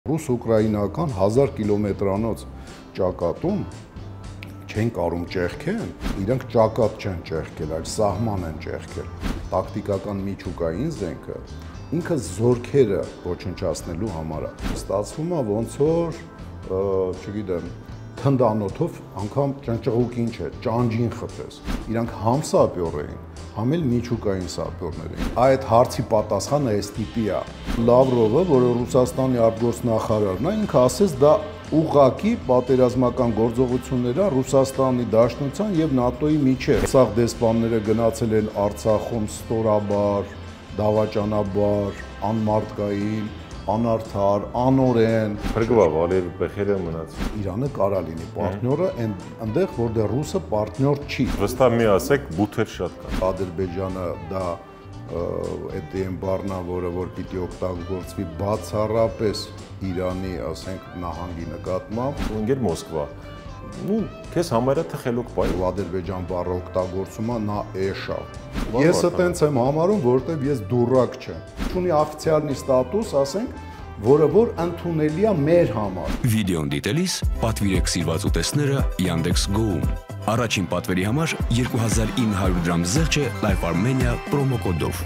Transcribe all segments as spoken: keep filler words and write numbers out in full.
Ռուս-ուկրաինական հազար կիլոմետրանոց ճակատում չեն կարում ճեղքեն, իրենք ճակատ չեն ճեղքել, այլ սահման են ճեղքել։ Տակտիկական միջուկային զենքը ինքը զորքերը ոչնչացնելու համար է։ Ստացվում է ոնց որ, չգիտեմ, թնդանոթով անգամ ճնճղուկին չէ, ճանջին խփես։ Իրանք համ սապյոր էին, համ էլ միջուկային սապյորներ էին։ Այդ հարցի պատասխանը այս տիպի է։ Լավրովը, որը Ռուսաստանի արտգործնախարարն է, ինքը ասեց դա ուղղակի պատերազմական գործողություններ է Ռուսաստանի Դաշնության եւ ՆԱՏՕ-ի միջեւ։ Սաղ դեսպանները գնացել են Արցախում ստորաբար, դավաճանաբար, անմարտկային, անարդար, անօրեն։ Փրկվա Վալեր Բեխերը մնաց։ Իրանը կարա լինի պարտները, այնտեղ որտեղ ռուսը պարտներ չի։ Վստահ մի ասեք, բութեր շատ կան։ Ադրբեջանը դա այդ այն բառն է, որը որ պիտի օգտագործվի բացառապես Իրանի, ասենք, նահանգի նկատմամբ։ Ընկեր Մոսկվա։ Ну, քեզ համարը թխելուկ բայ։ Ադրբեջան բառը օգտագործումը նա էշա։ Ես այտենց եմ համարում, որտեղ ես դուրակ չեմ։ Ունի օֆիցիալնի ստատուս, ասենք, որը որ ընդունելի է մեր համար։ Վիդեոն դիտելիս պատվիրեք սիրված ուտեստները Yandex Go-ում։ Առաջին պատվերի համար երկու հազար ինը հարյուր դրամ զեղչ է Life Armenia պրոմոկոդով։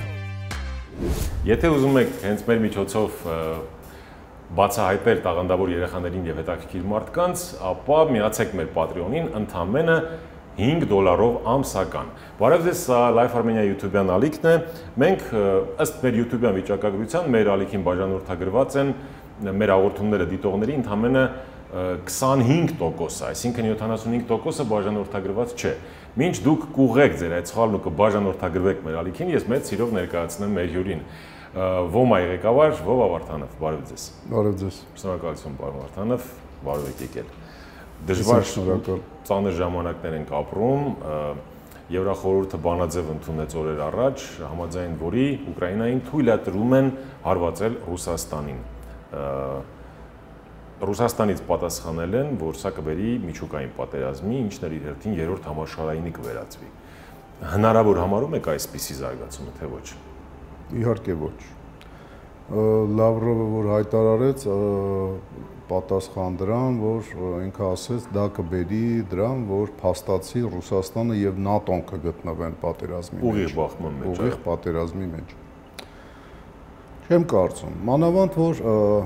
Եթե ուզում եք հենց մեր միջոցով բացահայտել տաղանդավոր երեխաներին եւ հետաքրքիր մարդկանց, ապա միացեք մեր Patreon-ին ընդամենը հինգ դոլարով ամսական։ Բարև ձեզ, սա Life Armenia YouTube-յան ալիքն է։ Մենք ըստ մեր YouTube-յան վիճակագրության մեր ալիքին բաժանորդագրված են մեր հաղորդումները դիտողների ընդամենը քսանհինգ տոկոսը, այսինքն յոթանասունհինգ տոկոսը բաժանորդագրված չէ։ Մինչ դուք կուղեք ձեր այդ սխալն ու կբաժանորդագրվեք մեր ալիքին, ես մեծ սիրով ներկայացնեմ մեր հյուրին։ Ոմայի ղեկավար Վովա Վարդանով, բարև ձեզ։ Բարև ձեզ։ Շնորհակալություն, պարոն Վարդանով, բարև եք եկել։ Դժվար ծանր ժամանակներ ենք ապրում, Եվրախորհուրդը բանաձև ընդունեց օրեր առաջ, համաձայն որի Ուկրաինային թույլատրում են հարվածել Ռուսաստանին։ Ռուսաստանից պատասխանել են, որ սա կբերի միջուկային պատերազմի, ինչն իր հերթին երրորդ համաշխարհայինի կվերածվի։ Հնարավոր համարում եք այսպիսի զարգացումը, թե ոչ։ Իհարկե ոչ։ Լավրովը որ հայտարարեց պատասխան դրան, որ ինքը ասեց դա կբերի դրան, որ փաստացի Ռուսաստանը եւ ՆԱՏՕ-ն կգտնվեն պատերազմի մեջ։ Ուղիղ բախման մեջ։ Ուղիղ պատերազմի մեջ։ Չեմ կարծում։ Մանավանդ որ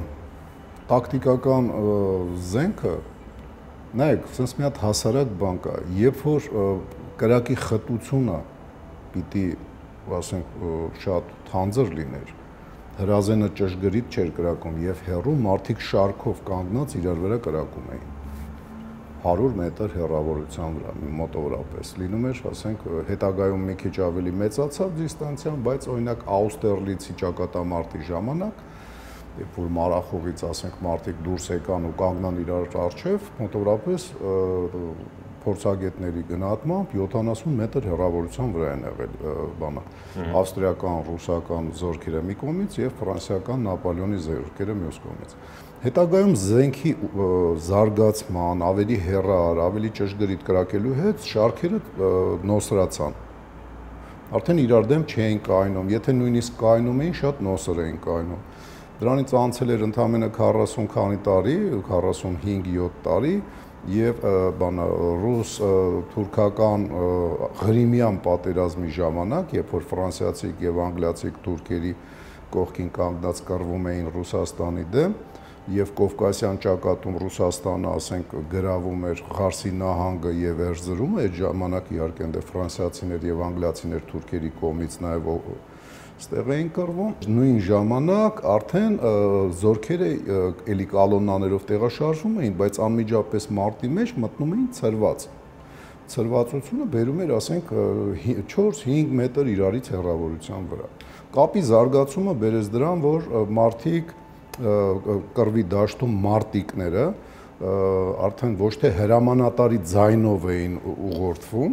տակտիկական զենքը, նայեք, sense մի հատ հասարակ բան կա, երբ որ կրակի խտությունը պիտի, ասենք, շատ թանձր լիներ, հրազենը ճշգրիտ չէր կրակում եւ հեռու մարդիկ շարքով կանգնած իրար վրա կրակում էին հարյուր մետր հեռավորության վրա, մոտավորապես լինում էր, ասենք, հետագայում մի քիչ ավելի մեծացավ դիստանցիան, բայց օրինակ Աուստերլիցի ճակատամարտի ժամանակ երբ որ Մարախողից, ասենք, մարդիկ դուրս եկան ու կանգնան իրար առջև, մոտավորապես փորձագետների գնահատմամբ յոթանասուն մետր հեռավորության վրա են եղել բանը ավստրիական, ռուսական զորքերը մի կողմից եւ ֆրանսիական Նապոլեոնի զորքերը մյուս կողմից։ Հետագայում զենքի զարգացման, ավելի հեռար, ավելի ճշգրիտ կրակելու հետ շարքերը նոսրացան։ Արդեն իրար դեմ չէին կայնում, եթե նույնիսկ կայնում էին, շատ նոսր էին կայնում։ Դրանից անցել էր ընդամենը քառասուն քանի տարի, քառասունհինգ-յոթ տարի եւ բանը ռուս-թուրքական Ղրիմյան պատերազմի ժամանակ, երբ որ ֆրանսիացիք եւ անգլիացիք թուրքերի կողքին կանգնած կռվում էին Ռուսաստանի դեմ եւ Կովկասյան ճակատում Ռուսաստանը, ասենք, գրավում էր Ղարսի նահանգը եւ Էրզրումը, այդ ժամանակ իհարկե այնտեղ ֆրանսիացիներ եւ անգլիացիներ թուրքերի կողմից նաեւ ստեղ էին կռվում։ Նույն ժամանակ արդեն զորքերը էլի կալոնաներով տեղաշարժվում էին, բայց անմիջապես մարտի մեջ մտնում էին ցրված։ Ցրվածությունը բերում էր, ասենք, չորս-հինգ մետր իրարից հեռավորության վրա։ Կապի զարգացումը բերեց դրան, որ մարդիկ կռվի դաշտում մարտիկները արդեն ոչ թե հրամանատարի ձայնով էին ուղղորդվում,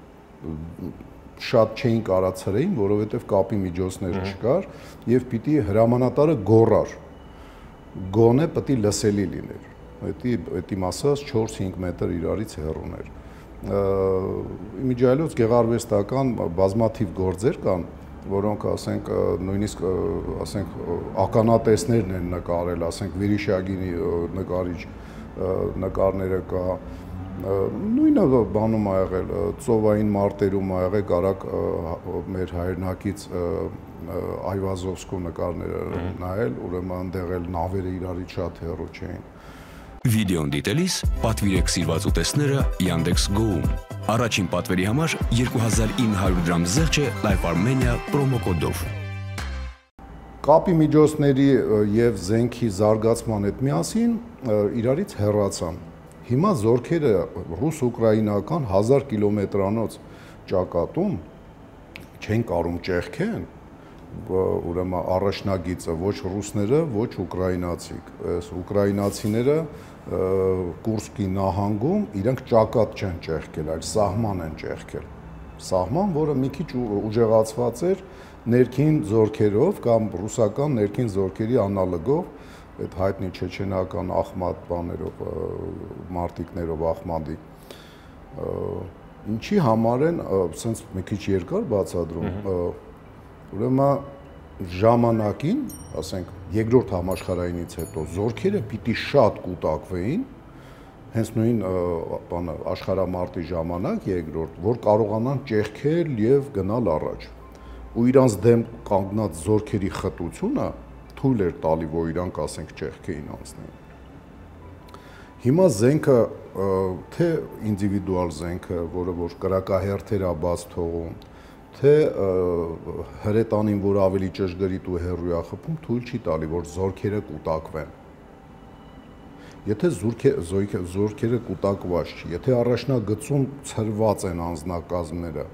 շատ չէին կարա ցրեին, որովհետև կապի միջոցներ չկար եւ պիտի հրամանատարը գոռար։ Գոնե պիտի լսելի լիներ։ Դա դա մասած չորս-հինգ մետր իրարից հեռուն էր։ Իմիջիայլոց գեղարվեստական բազմաթիվ գործեր կան, որոնք ասենք նույնիսկ ասենք ականատեսներն են նկարել, ասենք Վերիշագինի նկարիչ նկարները կա, նույնը բանում ա եղել, ծովային մարտերում ա եղել, կարակ մեր հայրենակից Այվազովսկու նկարները նայել, ուրեմն այնտեղ էլ նավերը իրարից շատ հեռու չէին։ Վիդեոն դիտելիս պատվիրեք սիրված ուտեստները Yandex Go-ում։ Առաջին պատվերի համար երկու հազար ինը հարյուր դրամ զեղչ է Life Armenia պրոմոկոդով։ Կապի միջոցների եւ զենքի զարգացման հետ միասին իրարից հեռացան։ Հիմա զորքերը ռուս-ուկրաինական հազար կիլոմետրանոց ճակատում չեն կարում ճեղքեն, ուրեմն առաջնագիծը ոչ ռուսները, ոչ ուկրաինացիք։ Այս ուկրաինացիները Կուրսկի նահանգում իրենք ճակատ չեն ճեղքել, այլ սահման են ճեղքել։ Սահման, որը մի քիչ ուժեղացված էր ներքին զորքերով կամ ռուսական ներքին զորքերի անալոգով, այդ հայտնի չեչենական Ախմադ բաներով, մարտիկներով Ախմադի։ Ինչի համար են, սենց մի քիչ երկար բացադրում, ուրեմն ժամանակին, ասենք, երկրորդ համաշխարհայինից հետո զորքերը պիտի շատ կուտակվեին, հենց նույն բանը աշխարհամարտի ժամանակ երկրորդ, որ կարողանան ճեղքել եւ գնալ առաջ։ Ու իրանց դեմ կանգնած զորքերի խտությունը թույլ էր տալի, որ իրանք ասենք ճեղքեին անցնեն։ Հիմա զենքը թե ինդիվիդուալ զենքը, որը որ կրակահերթեր ա բաց թողում, թե հրետանին, որ ավելի ճշգրիտ ու հեռու է խփում, թույլ չի տալի, որ զորքերը կուտակվեն։ Եթե զորքերը կուտակված չի, եթե առաջնագծում ցրված են անձնակազմները,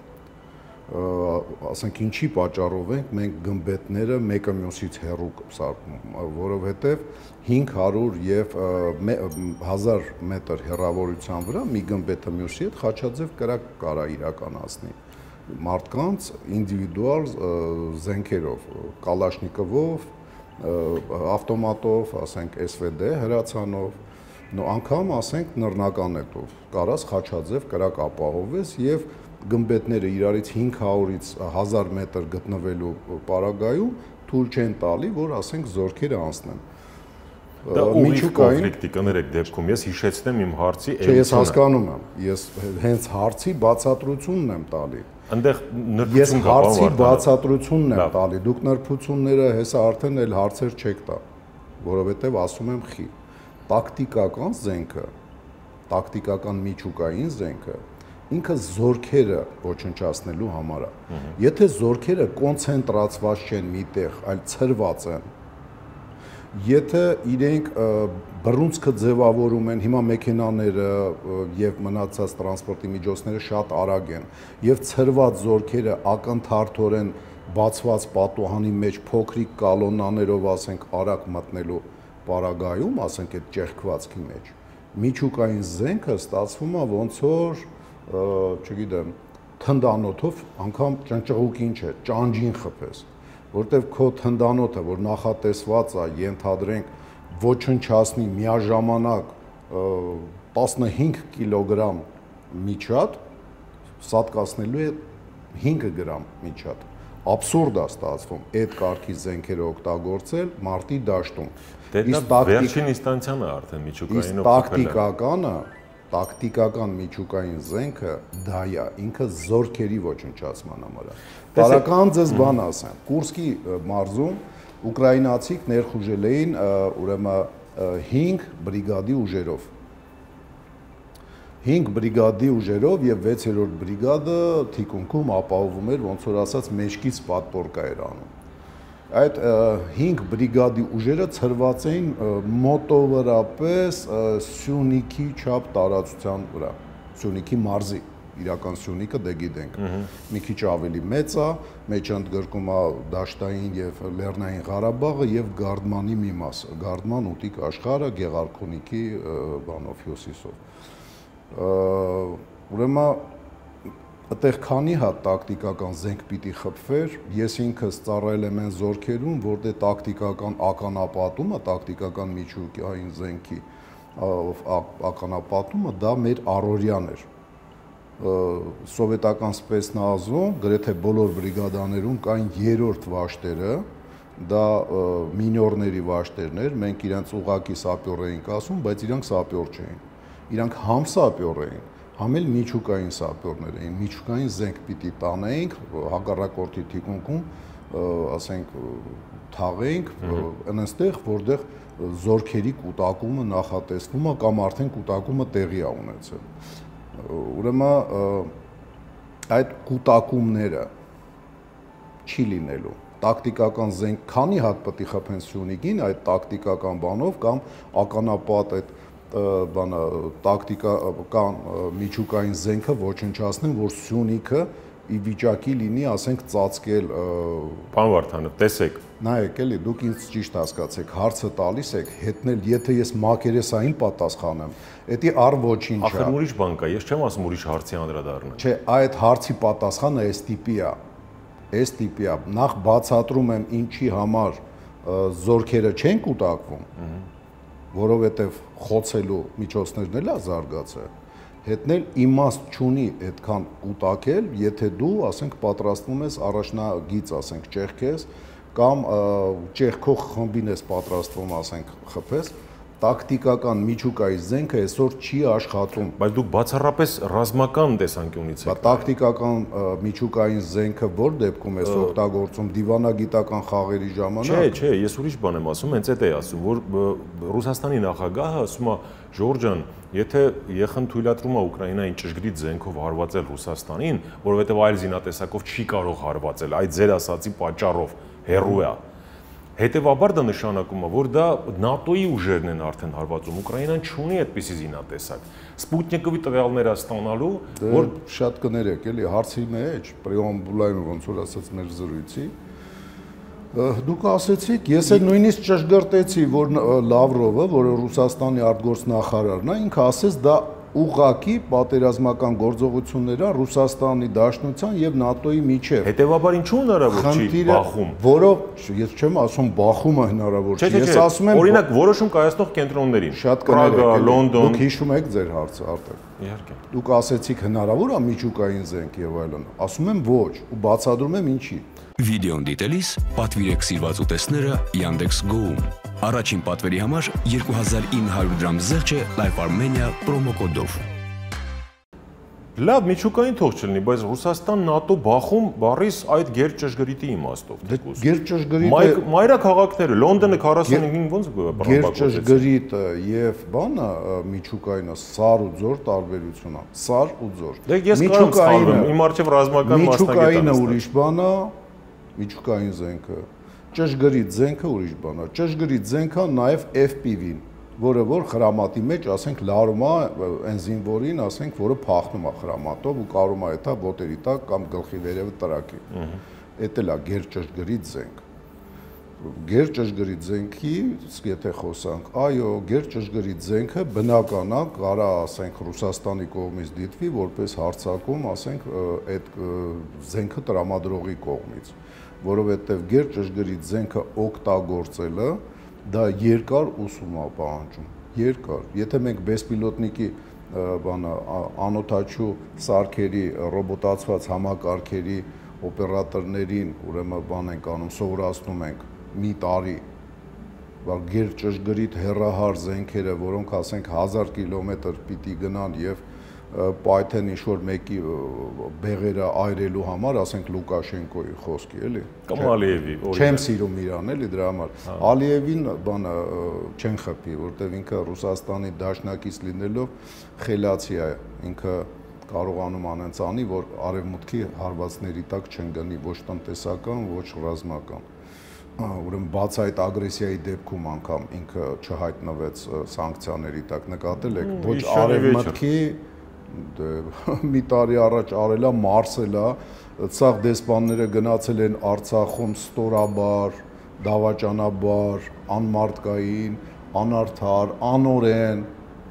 ասենք ինչի պատճառով ենք մենք գմբեթները մեկը մյուսից հեռու սարքում, որովհետև հինգ հարյուր եւ հազար մետր հեռավորության վրա մի գմբեթը մյուսի հետ խաչաձև կրակ կարա իրականացնի մարդկանց ինդիվիդուալ զենքերով, կալաշնիկովով, ավտոմատով, ասենք էս վի դե հրացանով, նո անգամ ասենք նռնականետով, կարաս խաչաձև կրակ ապահովես եւ գմբեթները իրարից հինգ հարյուրից հազար մետր գտնվելու պարագայում թույլ չեն տալի, որ ասենք զորքերը անցնեն։ Դա ուղիղ կոնֆլիկտի կներեք դեպքում, ես հիշեցնեմ իմ հարցի էությունը։ Չէ, ես հասկանում եմ, ես հենց հարցի բացատրությունն եմ տալի։ Այնտեղ Ես հարցի բացատրությունն եմ տալի, դուք նրբությունները հեսա արդեն էլ հարցեր չեք տա, որովհետև ասում եմ խի, տակտիկական զենքը, տակտիկական միջուկային զենքը, ինքը զորքերը ոչնչացնելու համար է։ Եթե զորքերը կոնցենտրացված չեն միտեղ, այլ ցրված են, եթե իրենք բռունցքը ձևավորում են, հիմա մեքենաները եւ մնացած տրանսպորտի միջոցները շատ արագ են եւ ցրված զորքերը ակնթարթորեն բացված պատուհանի մեջ փոքրիկ կալոնաներով, ասենք, արագ մտնելու պարագայում, ասենք, այդ ճեղքվածքի մեջ միջուկային զենքը ստացվում է ոնց որ, չգիտեմ, թնդանոթով անգամ ճնճղուկին չէ, ճանջին խփես, որտեվ քո թնդանոթը, որ նախատեսված է, ենթադրենք, ոչնչացնի միաժամանակ տասնհինգ կիլոգրամ միջատ, սատկացնելու է հինգ գրամ միջատ։ Աբսուրդ է ստացվում այդ կարգի զենքերը օգտագործել մարտի դաշտում։ Դա վերջին ինստանցիան է արդեն միջուկայինով տակտիկականը, տակտիկական միջուկային զենքը դա է, ինքը զորքերի ոչնչացման համար է։ Տարական ձեզ բան ասեմ, Կուրսկի մարզում ուկրաինացիք ներխուժել էին ուրեմն հինգ բրիգադի ուժերով։ հինգ բրիգադի ուժերով եւ վեցերորդ բրիգադը թիկունքում ապահովում էր, ոնց որ ասած, մեջքից պատպորկա էր անում։ Այդ հինգ բրիգադի ուժերը ցրված էին մոտովրապես Սյունիքի չափ տարածության վրա, Սյունիքի մարզի, իրական Սյունիքը դե գիտենք, մի քիչ ավելի մեծ է, մեջ ընդգրկում է դաշտային եւ Լեռնային Ղարաբաղը եւ Գարդմանի մի մասը, Գարդման ուտիկ աշխարհը Գեղարքունիքի բանով հյուսիսով։ Ուրեմն այդտեղ քանի հատ տակտիկական զենք պիտի խփվեր, ես ինքս ծառայել եմ այն զորքերում, որտեղ տակտիկական ականապատումը, տակտիկական միջուկային զենքի ականապատումը դա մեր առօրյան էր։ սովետական սպեցնազում գրեթե բոլոր բրիգադաներում կային երրորդ վաշտերը, դա մինյորների վաշտերներ, մենք իրենց ուղակի սապյոր էինք ասում, բայց իրանք սապյոր չէին։ Իրանք համ սապյոր էին, համ էլ միջուկային սապյորներ էին, միջուկային զենք պիտի տանեինք, հակառակորդի թիկունքում, ասենք, թաղեինք այնտեղ, որտեղ զորքերի կուտակումը նախատեսվում է կամ արդեն կուտակումը տեղի է ունեցել։ Ուրեմն այդ կուտակումները չի լինելու։ Տակտիկական զենք քանի հատ պետք է խփեն Սյունիքին այդ տակտիկական բանով կամ ականապատ այդ բանը տակտիկական միջուկային զենքը ոչնչացնեն, որ Սյունիքը ի վիճակի լինի, ասենք, ծածկել։ Պարոն Վարդանов, տեսեք, նայեք, էլի դուք ինձ ճիշտ հասկացեք, հարցը տալիս եք, հետնել, եթե ես մակերեսային պատասխանեմ, դա առ ոչինչ է։ Ախր ուրիշ բան կա, ես չեմ ասում ուրիշ հարցի անդրադառնալ։ Չէ, այդ հարցի պատասխանը այս տիպի է։ Այս տիպի է։ Նախ բացատրում եմ ինչի համար զորքերը չեն կուտակվում, որովհետև խոցելու միջոցներն էլ է զարգացել։ Հետնել իմաստ չունի այդքան կուտակել, եթե դու, ասենք, պատրաստվում ես առաջնագիծ, ասենք, ճեղքես կամ ճեղքող խմբին ես պատրաստվում, ասենք, խփես, տակտիկական միջուկայի զենքը այսօր չի աշխատում։ Բայց դուք բացառապես ռազմական տեսանկյունից եք։ Տակտիկական միջուկային զենքը որ դեպքում է օգտագործում դիվանագիտական խաղերի ժամանակ։ Չէ, չէ, ես ուրիշ բան եմ ասում, հենց այդ է ասում, որ Ռուսաստանի նախագահը ասում է, Ժորժ ջան, եթե ԵԽ-ն թույլատրում է Ուկրաինային ճշգրիտ զենքով հարվածել Ռուսաստանին, որովհետև այլ զինատեսակով չի կարող հարվածել, այդ ձեր ասացի պատճառով հեռու է։ Հետևաբար դա նշանակում է, որ դա ՆԱՏՕ-ի ուժերն են արդեն հարվածում, Ուկրաինան չունի այդպիսի զինատեսակ։ Սպուտնիկովի տվյալները ստանալու, որ շատ կներեք, էլի հարցի մեջ, պրեամբուլային ոնց որ ասած մեր զրույցի, դուք ասեցիք, ես էլ նույնիսկ ճշգրտեցի, որ Լավրովը, որը Ռուսաստանի արտգործնախարարն է, ինքը ասեց դա ուղղակի պատերազմական գործողությունները Ռուսաստանի Դաշնության եւ ՆԱՏՕ-ի միջեւ։ Հետևաբար ինչու հնարավոր չի Բախում։ Որով ես չեմ ասում Բախումը հնարավոր չի, ես ասում եմ օրինակ որոշում կայացնող կենտրոններին։ Շատ Պրագա, Լոնդոն։ Դուք հիշում եք ձեր հարցը արդեն։ Իհարկե։ Դուք ասեցիք հնարավոր է միջուկային զենք եւ այլն։ Ասում եմ ոչ, ու բացատրում եմ ինչի։ Վիդեոն դիտելիս պատվիրեք սիրված ուտեստները Yandex Go-ում։ Առաջին պատվերի համար երկու հազար ինը հարյուր դրամ զեղչը Life Armenia պրոմո կոդով։ Լավ, միջուկային թող չլինի, բայց Ռուսաստան ՆԱՏՕ Բախում բառիս այդ գերճշգրիտի իմաստով։ Գերճշգրիտ մայրաքաղաքները Լոնդոնը քառասունհինգ ոնց բռնապատկվեց։ Գերճշգրիտ եւ բանը միջուկայինը սար ու ձոր տարբերություն է։ Սար ու ձոր։ Դե ես կարող եմ իմ արժեվ ռազմական մասնագետ միջուկայինը ուրիշ բան է, միջուկային զենքը։ Ճշգրիտ զենքը ուրիշ բան է։ Ճշգրիտ զենքը նաեւ F P V-ն, որը որ խրամատի մեջ, ասենք, լարում է այն զինվորին, ասենք, որը փախնում է խրամատով ու կարում է դա ոտերի տակ կամ գլխի վերևը տրակի։ Էդ էլ է գերճշգրիտ զենք։ Գերճշգրիտ զենքի, եթե խոսանք, այո, գերճշգրիտ զենքը բնական է, կարա, ասենք, Ռուսաստանի կողմից դիտվի որպես հարձակում, ասենք, այդ զենքը տրամադրողի կողմից, որովհետև գերճշգրիտ զենքը օգտագործելը դա երկար ուսում է պահանջում, երկար։ Եթե մենք բեսպիլոտնիկի բանը անօթաչու սարքերի, ռոբոտացված համակարգերի օպերատորներին, ուրեմն բան ենք անում, սովորացնում ենք մի տարի, որ գերճշգրիտ հեռահար զենքերը, որոնք ասենք հազար կիլոմետր պիտի գնան եւ պայթեն ինչ-որ մեկի բեղերը այրելու համար, ասենք Լուկաշենկոյի խոսքի, էլի։ Կամ Ալիևի, օրինակ։ Չեմ սիրում իրան, էլի դրա համար։ Ալիևին բանը չեն խփի, որտեվ ինքը Ռուսաստանի դաշնակից լինելով խելացի է, ինքը կարողանում անենց անի, որ արևմուտքի հարվածների տակ չեն գնի ոչ տնտեսական, ոչ ռազմական։ Ուրեմն բաց այդ ագրեսիայի դեպքում անգամ ինքը չհայտնվեց սանկցիաների տակ, նկատել եք, ոչ արևմուտքի մի տարի առաջ արելա, մարսելա, ցախ դեսպանները գնացել են Արցախում ստորաբար, դավաճանաբար, անմարտկային, անարդար, անօրեն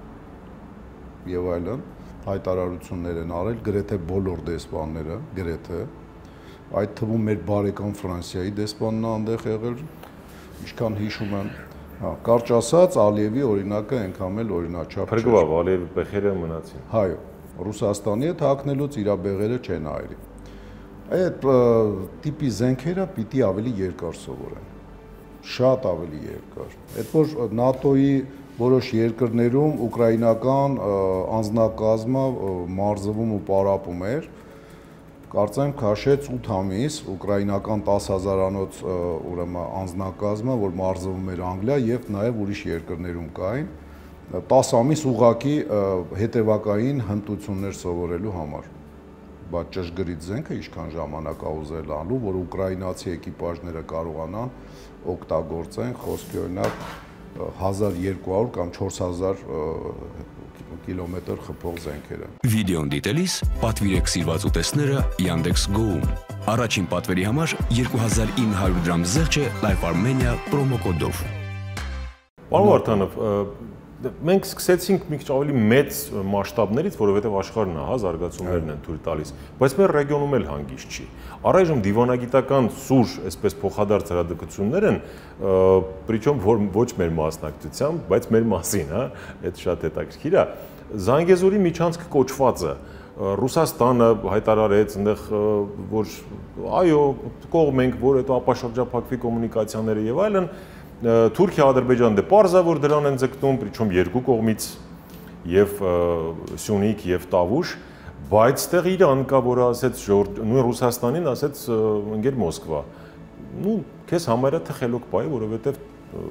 եւ այլն հայտարարություններ են արել գրեթե բոլոր դեսպանները, գրեթե այդ թվում մեր բարեկամ Ֆրանսիայի դեսպանն է այնտեղ եղել, ինչքան հիշում եմ, հա, կարճ ասած Ալիևի օրինակը այնքան էլ օրինաչափ չէ։ Փրկվավ Ալիևի պեխերը մնացին։ Հայո։ Ռուսաստանի հետ հակնելուց իր բեղերը չեն այրի։ Այդ տիպի զենքերը պիտի ավելի երկար սովորեն, շատ ավելի երկար։ Այդ որ ՆԱՏՕ-ի որոշ երկրներում ուկրաինական անձնակազմը մարզվում ու պարապում էր, կարծեմ քաշեց ութ ամիս ուկրաինական տասը հազարանոց ուրեմն անձնակազմը, որ մարզվում էր Անգլիա եւ նաեւ ուրիշ երկրներում կային, տասը ամիս ուղակի հետևակային հմտություններ սովորելու համար։ Բայց ճշգրիտ զենքը ինչքան ժամանակ է ուզել անելու, որ ուկրաինացի էկիպաժները կարողանան օգտագործեն, խոսքի օրինակ հազար երկու հարյուր կամ չորս հազար կիլոմետր խփող զենքերը։ Վիդեոն դիտելիս պատվիրեք սիրված ուտեստները Yandex Go-ում։ Առաջին պատվերի համար երկու հազար ինը հարյուր դրամ զեղչ է Life Armenia պրոմոկոդով։ Պարոն Վարդանով, մենք սկսեցինք մի քիչ ավելի մեծ մասշտաբներից, որովհետև աշխարհն է, հա, զարգացումներն են թույլ տալիս, բայց մեր ռեգիոնում էլ հանգիստ չի։ Առայժմ դիվանագիտական սուր, այսպես փոխադարձ հրադակություններ են, причем ոչ մեր մասնակցությամբ, բայց մեր մասին, հա, այդ շատ հետաքրքիր է։ Զանգեզուրի միջանցքը կոչվածը Ռուսաստանը հայտարարեց այնտեղ, որ այո, կողմ ենք, որ հետո ապաշրջափակվի կոմունիկացիաները եւ այլն, Թուրքիա, Ադրբեջան դե պարզա, որ դրան են ձգտում, причем երկու կողմից եւ Սյունիք եւ Տավուշ, բայց այդտեղ Իրան կա, որ ասեց նույն Ռուսաստանին ասեց ընկեր Մոսկվա։ Ну, քեզ համարյա թե խելոք բայ, որովհետեւ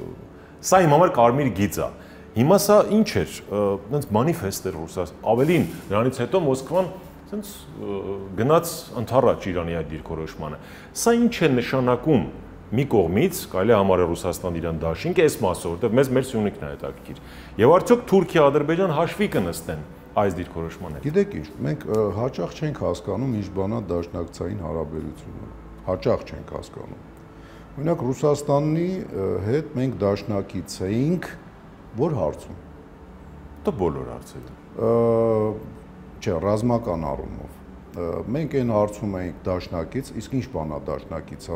սա իմ համար կարմիր գիծ է։ Հիմա սա ինչ էր, այնց մանիֆեստ էր Ռուսաստան։ Ավելին, նրանից հետո Մոսկվան այնց գնաց ընդառաջ Իրանի այդ դիրքորոշմանը։ Սա ինչ է նշանակում մի կողմից, կարելի է համարել Ռուսաստան Իրան դաշինք, այս մասը, որտեղ մեզ մեր Սյունիքն է հետաքրքիր։ Եվ արդյոք Թուրքիա, Ադրբեջան հաշվի կնստեն այս դիրքորոշման հետ։ Գիտեք ինչ, մենք հաճախ չենք հասկանում ինչ բան է դաշնակցային հարաբերությունը։ Հաճախ չենք հասկանում։ Օրինակ Ռուսաստանի հետ մենք դաշնակից էինք որ հարցում։ Դա բոլոր հարցերում։ Չէ, ռազմական առումով։ Մենք այն հարցում էինք դաշնակից, իսկ ինչ բան է դաշնակիցը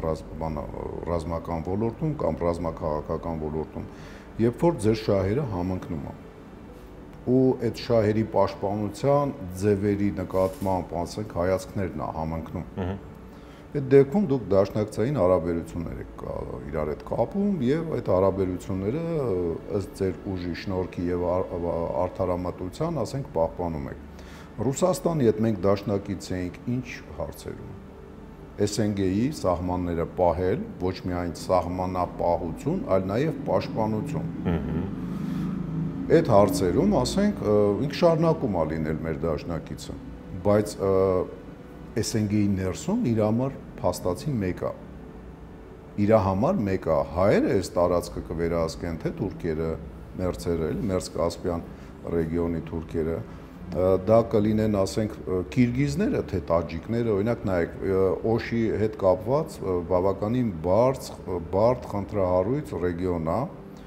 ռազմական ոլորտում կամ ռազմաքաղաքական ոլորտում, երբ որ ձեր շահերը համընկնում են։ Ու այդ շահերի պաշտպանության ձևերի նկատմամբ, ասենք, հայացքներն է համընկնում։ Այդ դեպքում դուք դաշնակցային հարաբերություններ եք իրար հետ կապում եւ այդ հարաբերությունները ըստ ձեր ուժի, շնորհքի եւ արդարամտության, ասենք, պահպանում եք։ Ռուսաստանի հետ մենք դաշնակից էինք ինչ հարցերում։ Էս Են Գեի սահմանները պահել, ոչ միայն սահմանապահություն, այլ նաեւ պաշտպանություն։ Այդ հարցերում, ասենք, ինք շարունակում է լինել մեր դաշնակիցը, բայց Էս Են Գեի ներսում իր համար փաստացի մեկ է։ Իր համար մեկ է, հայերը այս տարածքը կվերահսկեն, թե թուրքերը, մերձերը, մերձ-կասպյան ռեգիոնի թուրքերը, դա կլինեն, ասենք, կիրգիզները, թե տաջիկները, օրինակ նայեք, Օշի հետ կապված բավականին բարձ, բարդ խնդրահարույց ռեգիոն է,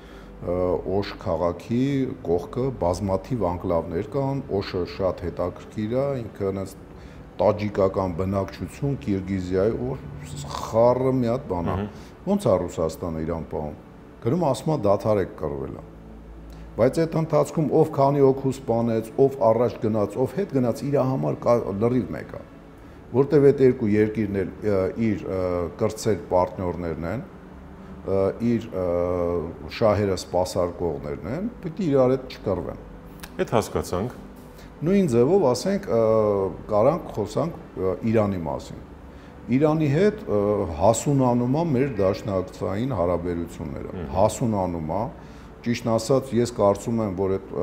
Օշ քաղաքի կողքը բազմաթիվ անկլավներ կան, Օշը շատ հետաքրքիր է, ինքը տաջիկական բնակչություն Կիրգիզիայի խառը մի հատ բան է։ Ոնց է Ռուսաստանը իրան պահում։ Գրում ասում է դադարեք կռվել է։ Բայց այդ ընթացքում ով քանի օքու սպանեց, ով առաջ գնաց, ով հետ գնաց, իր համար լրիվ մեկ է։ Որտեւ այդ երկու երկիրն էլ իր կրտսեր պարտներներն են, իր շահերը սպասարկողներն են, պիտի իրար հետ չկռվեն։ Այդ հասկացանք։ Նույն ձևով, ասենք, կարանք խոսանք Իրանի մասին։ Իրանի հետ հասունանում է մեր դաշնակցային հարաբերությունները։ Հասունանում է, ճիշտն ասած, ես կարծում եմ, որ այդ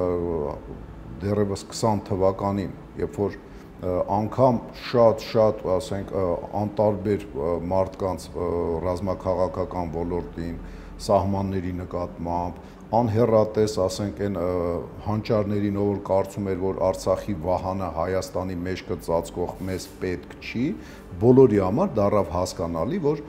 դեռևս քսան թվականին, երբ որ անգամ շատ-շատ, ասենք, անտարբեր մարդկանց ռազմաքաղաքական ոլորտին, սահմանների նկատմամբ, անհեռատես, ասենք, այն հանճարներին, ով կարծում էր, որ Արցախի վահանը Հայաստանի մեջքը ծածկող մեզ պետք չի, բոլորի համար դառավ հասկանալի, որ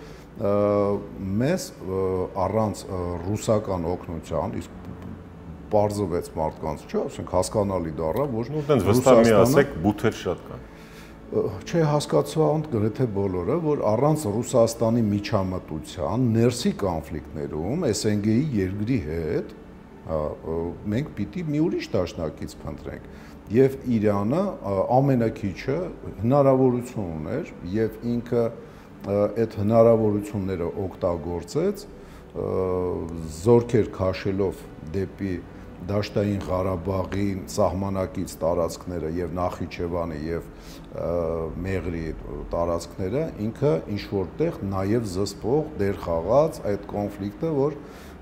մեզ առանց ռուսական օգնության, իսկ պարզվեց մարդկանց, չէ, ասենք, հասկանալի դառավ, որ Ռուսաստանը վստահ մի ասեք, բութեր շատ կան։ Չէ, հասկացան գրեթե բոլորը, որ առանց Ռուսաստանի միջամտության ներսի կոնֆլիկտներում Էս Են Գեի երկրի հետ մենք պիտի մի ուրիշ դաշնակից փնտրենք։ Եվ Իրանը ամենակիչը հնարավորություն ուներ եւ ինքը այդ հնարավորությունները օգտագործեց զորքեր քաշելով դեպի Դաշտային Ղարաբաղի սահմանակից տարածքները եւ Նախիջևանի եւ Մեղրի տարածքները ինքը ինչ որտեղ նաեւ զսպող դեր խաղաց այդ կոնֆլիկտը, որ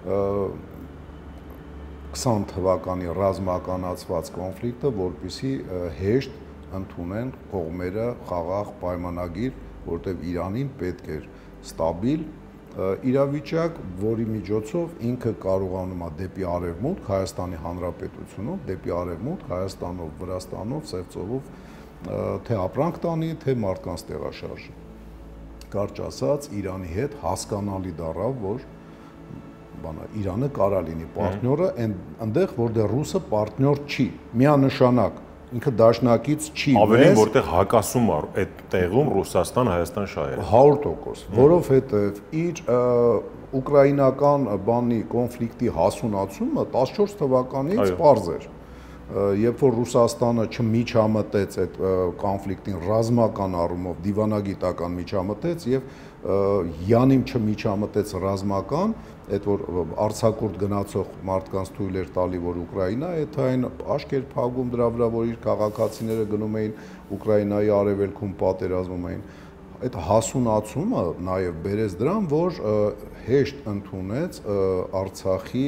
քսան թվականի ռազմականացված կոնֆլիկտը, որպեսզի հեշտ ընդունեն կողմերը խաղաղ պայմանագիր, որտեղ Իրանին պետք էր ստաբիլ իրավիճակ, որի միջոցով ինքը կարողանում է դեպի արևմուտք Հայաստանի Հանրապետությունով, դեպի արևմուտք Հայաստանով, Վրաստանով, Սևծովով թե ապրանք տանի, թե մարդկանց տեղաշարժի։ Կարճ ասած, Իրանի հետ հասկանալի դառավ, որ բանը Իրանը կարա լինի պարտները, այնտեղ որտեղ ռուսը պարտներ չի, միանշանակ ինքը դաշնակից չի, ավելին որտեղ հակասում է այդ տեղում Ռուսաստան-Հայաստան շահերը հարյուր տոկոս, որովհետև իր ուկրաինական բանի կոնֆլիկտի հասունացումը տասնչորս թվականից պարզ էր, երբ որ Ռուսաստանը չմիջամտեց այդ կոնֆլիկտին ռազմական առումով, դիվանագիտական միջամտեց եւ յանիմ չմիջամտեց ռազմական, այդ որ արձակուրդ գնացող մարդկանց թույլ էր տալի, որ Ուկրաինա, այդ այն աշկեր փակում դրա վրա, որ իր քաղաքացիները գնում էին Ուկրաինայի արևելքում պատերազմում էին, այդ հասունացումը նաև բերեց դրան, որ հեշտ ընդունեց Արցախի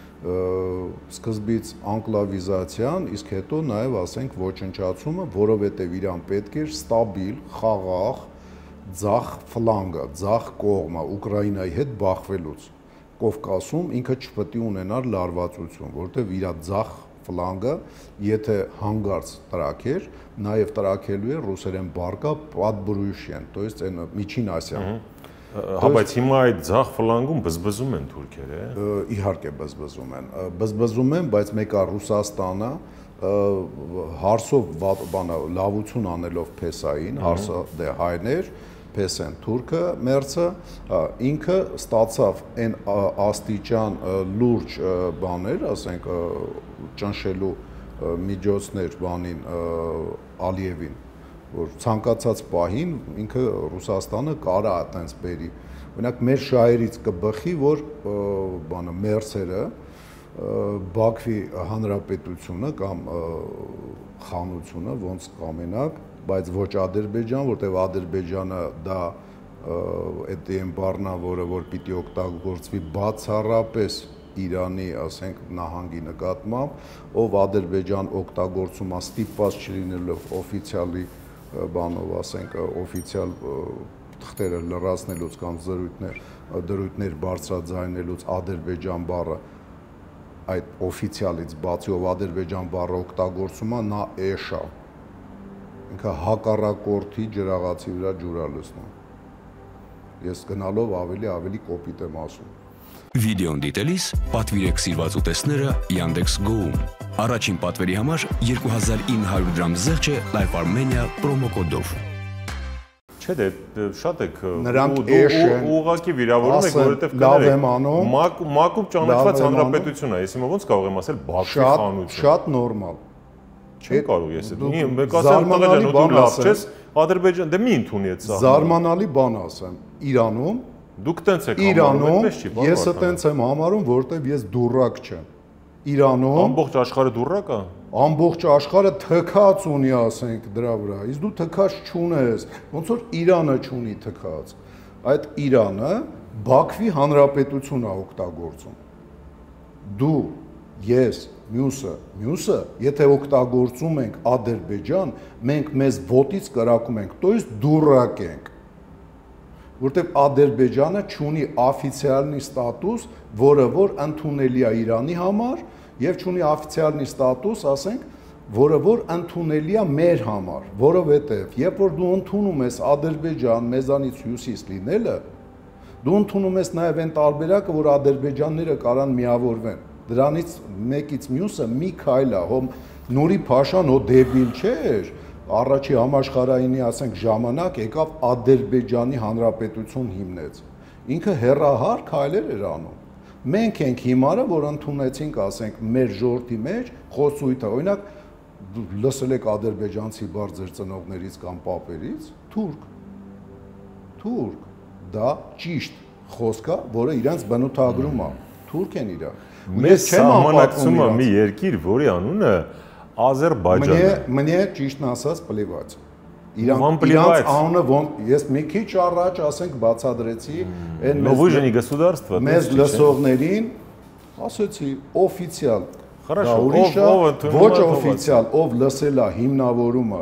սկզբից անկլավիզացիան, իսկ հետո նաև ասենք ոչնչացումը, որովհետև իրան պետք էր ստաբիլ, խաղաղ, ձախ ֆլանգը, ձախ կողմը Ուկրաինայի հետ բախվելուց։ Կովկասում ինքը չպետք է ունենար լարվածություն, որտեղ իր ձախ ֆլանգը, եթե հանգարց տրաքեր, նաև տրաքելու է ռուսերեն բարկա подбрюшьен, то есть այն միջին Ասիան։ Հա, բայց հիմա այդ ձախ ֆլանգում բզբզում են թուրքերը, է։ Իհարկե բզբզում են, բզբզում են, բայց մեկ է Ռուսաստանը հարսով բանը լավություն անելով փեսային, հարսը դե հայներ, փեսեն թուրքը մերձը, ինքը ստացավ այն աստիճան լուրջ բաներ, ասենք ճնշելու միջոցներ բանին Ալիևին, որ ցանկացած պահին ինքը Ռուսաստանը կարա այտենց բերի։ Օրինակ մեր շահերից կբխի, որ բանը մերձերը Բաքվի հանրապետությունը կամ խանությունը ոնց կամենակ, բայց ոչ Ադրբեջան, որտեղ Ադրբեջանը դա այդ այն բառնա, որը որ պիտի օգտագործվի բացառապես Իրանի, ասենք, նահանգի նկատմամբ, ով Ադրբեջան օգտագործում է ստիպված չլինելով օֆիցիալի բանով, ասենք, օֆիցիալ թղթերը լրացնելուց կամ զրույթներ, դրույթներ բարձրաձայնելուց Ադրբեջան բառը այդ օֆիցիալից բացի ով Ադրբեջան բառը օգտագործում է, նա էշա, ինքը հակառակորդի ջրաղացի վրա ջուր է լցնում։ Ես գնալով ավելի ավելի կոպիտ եմ ասում։ Վիդեոն դիտելիս պատվիրեք սիրված ուտեստները Yandex Go-ում։ Առաջին պատվերի համար երկու հազար ինը հարյուր գրամ զեղչը Life Armenia պրոմոկոդով։ Չէ, դե շատ եք ուղղակի վիրավորում եք, որովհետև կներեք Մակուբ ճանաչված հանրապետություն է, ես հիմա ոնց կարող եմ ասել Բաքվի խանություն։ Շատ նորմալ։ Չէ կարող ես այդ։ Մեկ ասեմ տղեջան, ու դու լավ չես, Ադրբեջան, դե մի ընդունի այդ սահմանը։ Զարմանալի բան ասեմ, Իրանում դուք տենց եք համարում, այդպես չի, բան։ Ես տենց եմ համարում, որովհետև ես դուրակ չեմ։ Իրանում ամբողջ աշխարհը դուրակ է։ Ամբողջ աշխարհը թքած ունի, ասենք, դրա վրա։ Իսկ դու թքած չունես, ոնց որ Իրանը չունի թքած։ Այդ Իրանը Բաքվի հանրապետություն է օգտագործում։ Դու, ես, մյուսը, մյուսը, եթե օգտագործում ենք Ադրբեջան, մենք մեզ ոտից կրակում ենք, то есть դուրակ ենք։ Որտեղ Ադրբեջանը չունի օֆիցիալնի ստատուս, որը որ ընդունելի է Իրանի համար, եւ չունի օֆիցիալնի ստատուս, ասենք, որը որ ընդունելի է մեր համար, որովհետեւ երբ որ դու ընդունում ես Ադրբեջան մեզանից հյուսիս լինելը, դու ընդունում ես նաեւ այն տարբերակը, որ ադրբեջանները կարան միավորվեն։ Դրանից մեկից մյուսը մի քայլ է, հոմ Նուրի Փաշան հո դեբիլ չէր, առաջի համաշխարհայինի, ասենք, ժամանակ եկավ Ադրբեջանի հանրապետություն հիմնեց։ Ինքը հերահար քայլեր էր անում։ Մենք ենք հիմարը, որ ընդունեցինք, ասենք, մեր ժողովրդի մեջ խոսույթը, օրինակ լսել եք ադրբեջանցի բարձ ձեր ծնողներից կամ պապերից, թուրք, թուրք, դա ճիշտ խոսք է, որը իրենց բնութագրում է, թուրք են իրանք։ Մեզ սահմանակցումը մի երկիր, որի անունը Ադրբեջանն է։ Мне ճիշտն ասած плевать։ Իրանք իրանք անունը ես մի քիչ առաջ ասենք бацадрեցի այն մեզ լսողներին ասեցի օֆիցիալ Хорошо, ոչ օֆիցիալ, ով լսել է հիմնավորումը,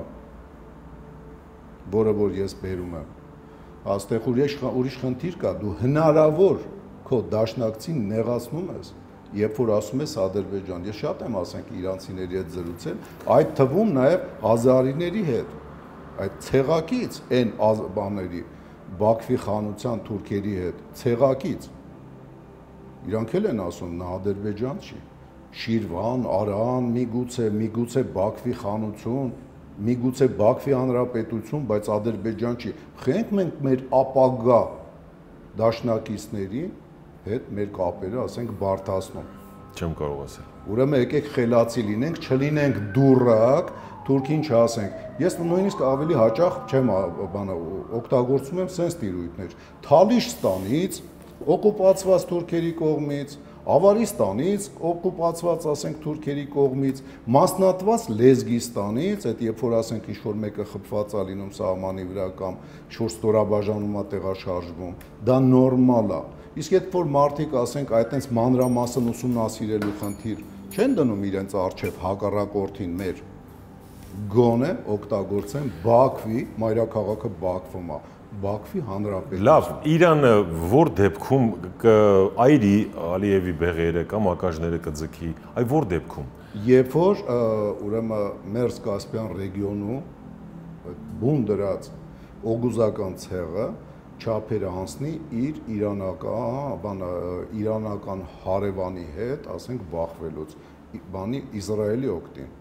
որը որ ես բերում եմ, աստեղ ուրիշ խնդիր կա, դու հնարավոր քո դաշնակցին նեղացնում ես, երբ որ ասում ես Ադրբեջան, ես շատ եմ ասենք իրանցիների հետ զրուցել, այդ թվում նաև ազարիների հետ, այդ ցեղակից այն բաների, Բաքվի խանության թուրքերի հետ, ցեղակից, իրանք էլ են ասում, նա Ադրբեջան չի, Շիրվան, Արան, միգուցե, միգուցե Բաքվի խանություն, միգուցե Բաքվի հանրապետություն, բայց Ադրբեջան չի։ Խենք մենք մեր ապագա դաշնակիցների հետ մեր կապերը, ասենք, բարդացնում։ Չեմ կարող ասել։ Ուրեմն եկեք խելացի լինենք, չլինենք դուրակ, թուրքին չասենք։ Ես նույնիսկ ավելի հաճախ չեմ բանը օգտագործում եմ sense տիրույթներ։ Թալիշստանից, օկուպացված թուրքերի կողմից, Ավարիստանից, օկուպացված, ասենք, թուրքերի կողմից, մասնատված Լեզգիստանից, այդ երբ որ ասենք ինչ-որ մեկը խփված է լինում սահմանի վրա կամ ինչ-որ ստորաբաժանում է տեղաշարժվում, դա նորմալ է։ Իսկ երբ որ մարդիկ, ասենք, այդտենց մանրամասն ուսումնասիրելու խնդիր չեն դնում իրենց առջև հակառակորդին մեր, գոնե օգտագործեն Բաքվի, մայրաքաղաքը Բաքվում է։ Բաքվի հանրապետություն։ Լավ, Իրանը որ դեպքում կայրի Ալիևի բեղերը կամ ակաժները կձգի, այ որ դեպքում։ Երբ որ ուրեմն Մերձ-Կասպյան ռեգիոնում բուն դրած օգուզական ցեղը չափերը անցնի իր իրանական, բանը իրանական հարևանի հետ, ասենք, բախվելուց, բանի Իսրայելի օգտին։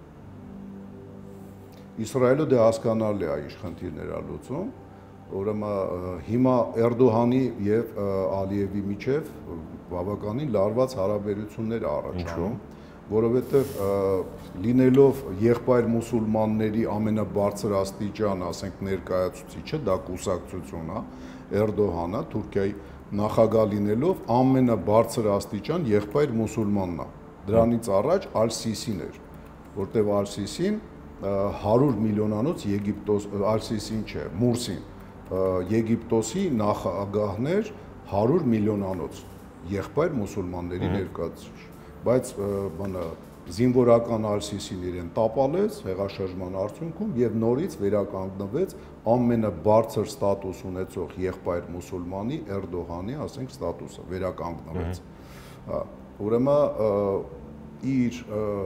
Իսրայելը դե հասկանալի է ինչ խնդիրներ ա լուծում։ Ուրեմն հիմա Էրդողանի եւ Ալիևի միջև բավականին լարված հարաբերություններ առաջանում, որովհետեւ լինելով եղբայր մուսուլմանների ամենաբարձր աստիճան, ասենք, ներկայացուցիչը, դա կուսակցությունն է, Էրդողանը, Թուրքիայի նախագահ լինելով ամենաբարձր աստիճան եղբայր մուսուլմանն է։ Դրանից առաջ Ալ-Սիսին էր, որտեղ Ալ-Սիսին հարյուր միլիոնանոց Եգիպտոս, Ալ-Սիսին չէ, Մուրսին Եգիպտոսի նախագահներ հարյուր միլիոնանոց եղբայր մուսուլմանների ներկայացուցիչ, բայց բանը զինվորական Ալ-Սիսին իրեն տապալեց հեղաշրջման արդյունքում եւ նորից վերականգնվեց ամենաբարձր ստատուս ունեցող եղբայր մուսուլմանի Էրդողանի, ասենք, ստատուսը վերականգնվեց։ Ուրեմն իր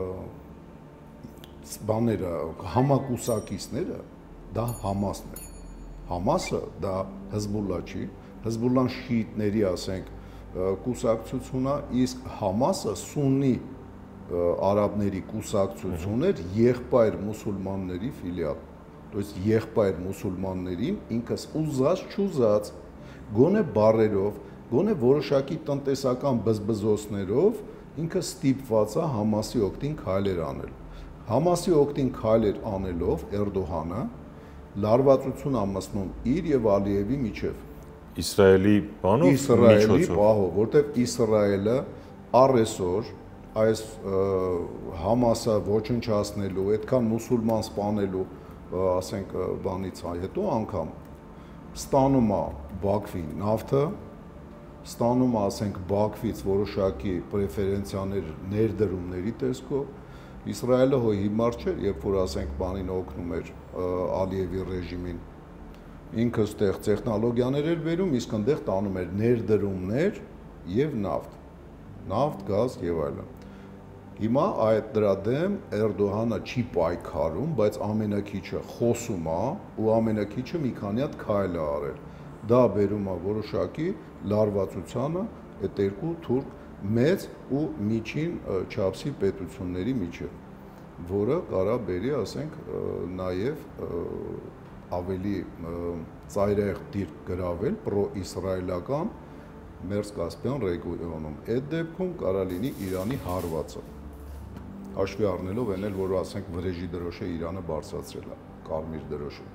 բաները, համակուսակիցները դա Համասն էր։ Համասը դա Հեզբոլլա չի, Հեզբոլլան շիիտների, ասենք, կուսակցություն է, իսկ Համասը սուննի արաբների կուսակցություն էր, եղբայր մուսուլմանների ֆիլիալ։ То есть եղբայր մուսուլմաններին ինքս ուզած չուզած, գոնե բարերով, գոնե որոշակի տնտեսական բզբզոցներով ինքը ստիպված է Համասի օգտին քայլեր անել։ Համասի օգտին քայլեր անելով Էրդողանը լարվածություն ամուսնում իր եւ Ալիևի միջև։ Իսրայելի բանով, Իսրայելի պահով, որտեղ Իսրայելը առեսօր այս Համասը ոչնչացնելու, այդքան մուսուլման սպանելու, ասենք, բանից հետո անգամ ստանում է Բաքվի նավթը, ստանում է, ասենք, Բաքվից որոշակի պրեֆերենցիաներ ներդրումների տեսքով։ Իսրայելը հո հիմար չէր, երբ որ, ասենք, բանին օգնում էր Ալիևի ռեժիմին, ինքը ստեղ տեխնոլոգիաներ էր բերում, իսկ այնտեղ տանում էր ներդրումներ եւ նավթ, նավթ, գազ եւ այլն։ Հիմա այդ դրա դեմ Էրդողանը չի պայքարում, բայց ամենակիչը խոսում է ու ամենակիչը մի քանի հատ քայլ է արել։ Դա բերում է որոշակի լարվածությանը այդ երկու թուրք մեծ ու միջին չափսի պետությունների միջև, որը կարա բերի, ասենք, նաև ավելի ծայրահեղ դիրք գրավել պրո-իսրայելական Մերձկասպյան ռեգիոնում։ Այդ դեպքում կարա լինի Իրանի հարվածը։ Հաշվի առնելով այն էլ, որ ասենք վրեժի դրոշը Իրանը բարձրացրել է, կարմիր դրոշը։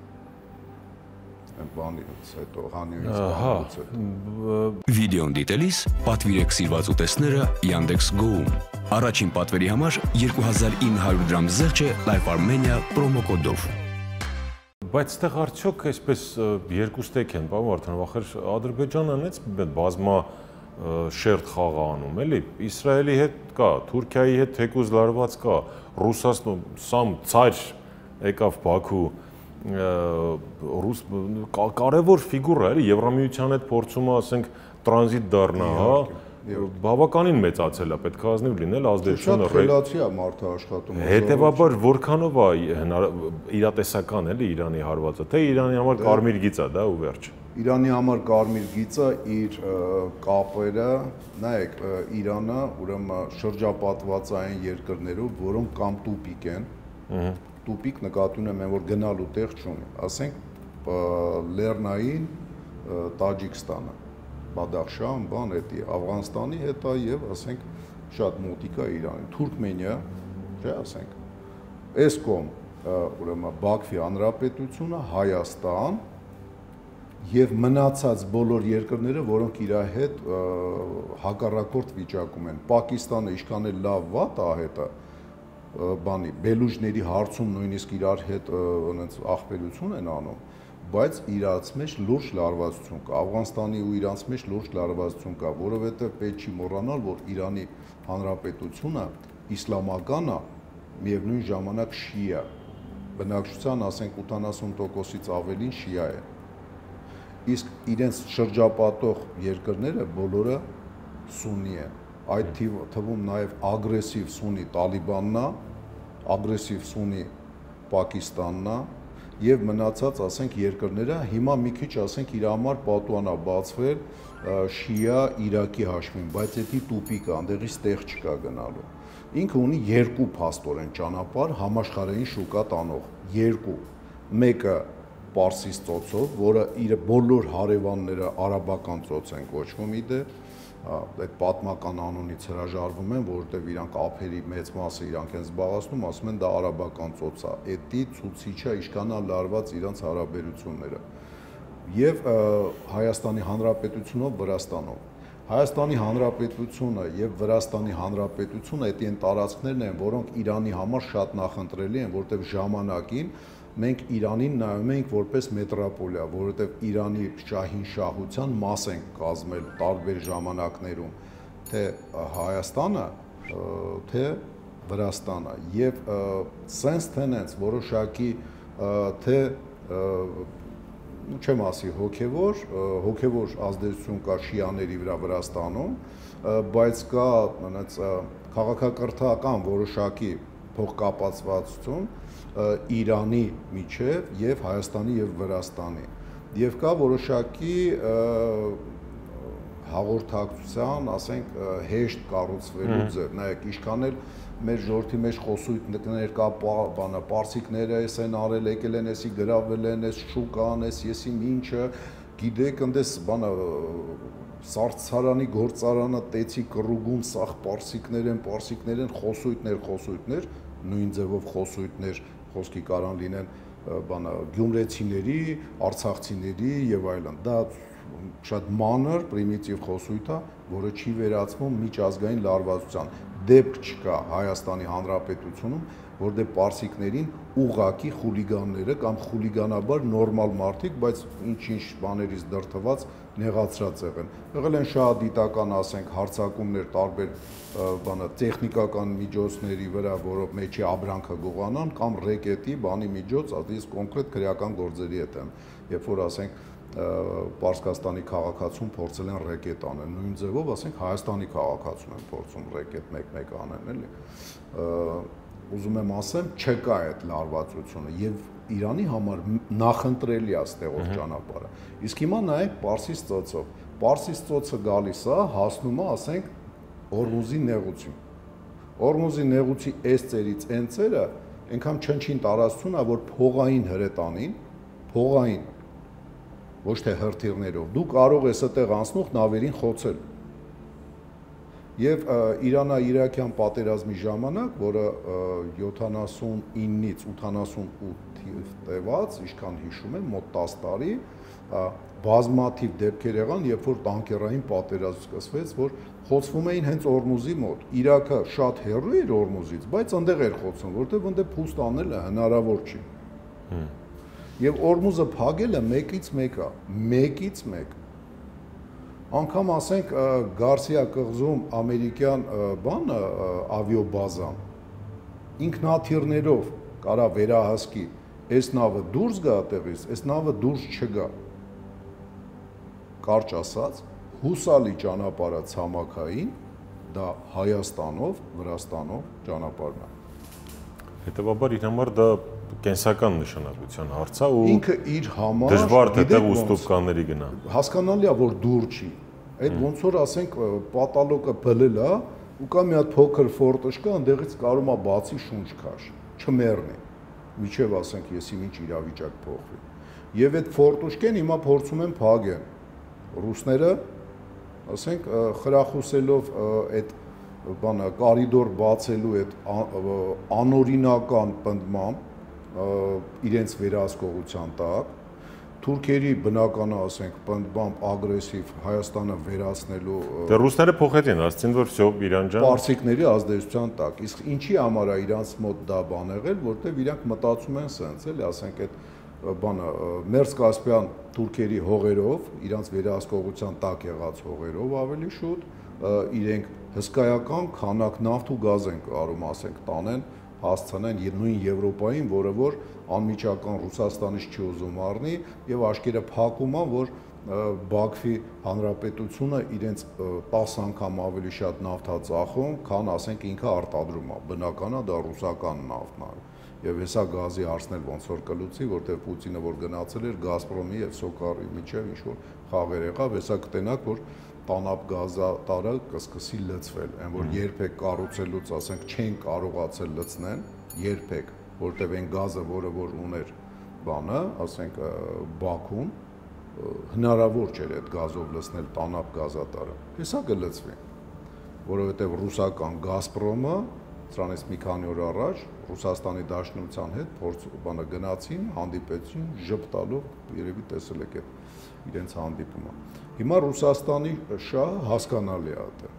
Այն բանից հետո հանյույից բանից հետո։ Վիդեոն դիտելիս պատվիրեք սիրված ուտեստները Yandex Go-ում։ Առաջին պատվերի համար երկու հազար ինը հարյուր դրամ զեղչը Life Armenia պրոմո կոդով։ Բայց այդտեղ արդյոք այսպես երկու ստեյք են, բա արդեն վախեր Ադրբեջանը նենց բազմա շերտ խաղ անում, էլի Իսրայելի հետ կա, Թուրքիայի հետ թեկուզ լարված կա, Ռուսաստան սամ ցայր եկավ Բաքու, ռուս կարևոր ֆիգուրա էլի Եվրամիության հետ փորձում է, ասենք, տրանզիտ դառնա, հա, բավականին մեծացել է, պետք է ազնիվ լինել ազդեցությունը։ Շատ խելացի է մարդը աշխատում։ Հետևաբար որքանով է իրատեսական էլի Իրանի հարվածը, թե Իրանի համար կարմիր գիծ է, դա ու վերջ։ Իրանի համար կարմիր գիծը իր կապերը, նայեք, Իրանը ուրեմն շրջապատվածային երկրներով, որոնք կամ տուպիկ են, տուպիկ նկատի ունեմ, որ գնալու տեղ չունի, ասենք Լեռնային Տաջիկստանը, Բադախշան, բան էդի, Աֆղանստանի հետ է եւ ասենք շատ մոտիկ է Իրանին, Թուրքմենիա, չէ, ասենք, այս կողմ ուրեմն Բաքվի Հանրապետությունը, Հայաստան եւ մնացած բոլոր երկրները, որոնք իր հետ հակառակորդ վիճակում են։ Պակիստանը ինչքան էլ լավ վատ է հետը բանի բելուջների հարցում նույնիսկ իրար հետ ոնց ախպերություն են անում, բայց իրանց մեջ լուրջ լարվածություն կա, Աֆղանստանի ու իրանց մեջ լուրջ լարվածություն կա, որովհետեւ պետք չի մոռանալ, որ Իրանի Հանրապետությունը իսլամական է, միևնույն ժամանակ շիա, բնակչության ասենք ութանասուն տոկոսից ավելին շիա է։ Իսկ իրենց շրջապատող երկրները բոլորը սուննի են։ Այդ թվում նաև ագրեսիվ սուննի Տալիբանն է, ագրեսիվ սուննի Պակիստանն է եւ մնացած ասենք երկրները հիմա մի քիչ ասենք իր համար պատուանա բացվել շիա Իրաքի հաշվին, բայց դա տուպիկ է, այնտեղից տեղ չկա գնալու։ Ինքը ունի երկու փաստորեն ճանապարհ համաշխարհային շուկա տանող, երկու։ Մեկը Պարսից ծոցով, որը իր բոլոր հարևանները արաբական ծոց են կոչվում իդե, այդ պատմական անունից հրաժարվում են, որովհետև իրանք ափերի մեծ մասը իրանք են զբաղացնում, ասում են դա արաբական ծոց է, էդի ցուցիչը ինչքան է լարված իրանց հարաբերությունները։ Եվ Հայաստանի Հանրապետությունով Վրաստանով։ Հայաստանի Հանրապետությունը եւ Վրաստանի Հանրապետությունը այդ այն տարածքներն են, որոնք Իրանի համար շատ նախընտրելի են, որովհետև ժամանակին մենք Իրանին նայում ենք որպես մետրոպոլիա, որովհետև Իրանի շահին շահության մաս են կազմել տարբեր ժամանակներում թե Հայաստանը, թե Վրաստանը եւ sense tenants որոշակի թե չեմ ասի հոգեվոր, հոգեվոր ազդեցություն կա շիաների վրա Վրաստանում, բայց կա այնց քաղաքակրթական որոշակի փոխկապացվածություն Իրանի միջև եւ Հայաստանի եւ Վրաստանի եւ կա որոշակի հաղորդակցության, ասենք, հեշտ կառուցվելու ձև, նայեք, ինչքան էլ մեր ժողովրդի մեջ խոսույթներ կա, բանը, պարսիկները էս են արել, եկել են էսի գրավել են, էս շուկան, էս եսի ինչը, գիտեք, ընդես բանը սարսարանի գործարանը տեցի կռուգում, սաղ պարսիկներ են, պարսիկներ են, խոսույթներ, խոսույթներ, նույն ձևով խոսույթներ, խոսքի կարան լինեն բանը գյումրեցիների, արցախցիների եւ այլն։ Դա շատ մանր, պրիմիտիվ խոսույթ է, որը չի վերածվում միջազգային լարվածության։ Դեպք չկա Հայաստանի Հանրապետությունում, որտեղ պարսիկներին ուղակի խուլիգանները կամ խուլիգանաբար նորմալ մարդիկ, բայց ինչ-ինչ բաներից դրթված նեղացրած եղեն։ Եղել են շատ դիտական, ասենք, հարձակումներ տարբեր բանը տեխնիկական միջոցների վրա, որով մեջի աբրանքը գողանան կամ ռեկետի բանի միջոց, այս կոնկրետ քրեական գործերի հետ են, երբ որ ասենք Պարսկաստանի քաղաքացուն փորձել են ռեկետ անել, նույն ձևով, ասենք, Հայաստանի քաղաքացուն են փորձում ռեկետ մեկ-մեկ անեն, էլի։ Ուզում եմ ասեմ, չկա այդ լարվածությունը եւ Իրանի համար նախընտրելի է ստեղով ճանապարհը։ Իսկ հիմա նայեք Պարսից ծոցով։ Պարսից ծոցը գալիս է, հասնում է, ասենք, Օրմուզի նեղուցին։ Օրմուզի նեղուցի այս ծերից այն ծերը այնքան չնչին տարածություն է, որ փողային հրետանին, փողային ոչ թե հրթիռներով։ Դու կարող ես այդտեղ անցնող նավերին խոցել։ Եվ Իրանա-Իրաքյան պատերազմի ժամանակ, որը յոթանասունինից ութանասունութ տևած, ինչքան հիշում եմ, մոտ տասը տարի, բազմաթիվ դեպքեր եղան, երբ որ տանկերային պատերազմ սկսվեց, որ խոցվում էին հենց Օրմուզի մոտ։ Իրաքը շատ հեռու էր Օրմուզից, բայց այնտեղ էր խոցվում, որտեղ այնտեղ փուստ անելը հնարավոր չի։ Եվ Օրմուզը փակելը մեկից մեկ է, մեկից մեկ։ Անկամ ասենք Գարսիա կղզում ամերիկյան բանը ավիոբազան ինքնաթիռներով կարա վերահասկի, այս նավը դուրս գա այդտեղից, այս նավը դուրս չգա։ Կարճ ասած, հուսալի ճանապարհը ցամաքային, դա Հայաստանով, Վրաստանով ճանապարհն է։ Հետևաբար իր համար դա կենսական նշանակության հարց է ու ինքը իր համար դժվար թե տեղ ուստուպկանների գնա։ Հասկանալի է, որ դուր չի։ Այդ ոնց որ ասենք պատալոկը բլել է ու կա մի հատ փոքր ֆորտոշկա, այնտեղից կարող է բացի շունչ քաշ, չմեռնի։ Միջև ասենք եսի ինչ իրավիճակ փոխվի։ Եվ այդ ֆորտոշկեն հիմա փորձում են փակել։ Ռուսները, ասենք, խրախուսելով այդ բանը կարիդոր բացելու այդ անօրինական պնդմամբ իրենց վերահսկողության տակ, թուրքերի բնական, ասենք, պնդմամբ ագրեսիվ Հայաստանը վերացնելու Դե ռուսները փոխեցին, ասցին, որ всё Իրան ջան պարսիկների ազդեցության տակ։ Իսկ ինչի համար է իրանց մոտ դա բան եղել, որտեղ իրանք մտածում են սենց, էլի, ասենք, այդ բանը Մերձ-Կասպյան թուրքերի հողերով, իրանց վերահսկողության տակ եղած հողերով ավելի շուտ, իրենք հսկայական քանակ նավթ ու գազ են կարող, ասենք, տանեն, հասցնեն նույն Եվրոպային, որը որ անմիջական Ռուսաստանից չի ուզում առնի եւ աշկերը փակում է, որ Բաքվի հանրապետությունը իրենց տասը անգամ ավելի շատ նավթ է ծախում, քան ասենք ինքը արտադրում է։ Բնական է դա ռուսական նավթն է։ Եվ հեսա գազի հարցնել ոնց որ կլուծի, որտեղ Պուտինը որ գնացել էր Գազպրոմի եւ Սոկարի միջև ինչ որ խաղեր եղավ, հեսա կտենակ, որ տանապ գազատարը կսկսի լցվել, այն որ երբեք կառուցելուց, ասենք, չեն կարողացել լցնեն, երբեք, որտեղ այն գազը, որը որ ուներ բանը, ասենք, Բաքուն, հնարավոր չէր այդ գազով լցնել տանապ գազատարը։ Հեսա կլցվի, որովհետեւ ռուսական Գազպրոմը Սրանից մի քանի օր առաջ Ռուսաստանի Դաշնության հետ փորձ բանը գնացին, հանդիպեցին, ժպտալով, երևի տեսել եք այդ իրենց հանդիպումը։ Հիմա Ռուսաստանի շահը հասկանալի է դա,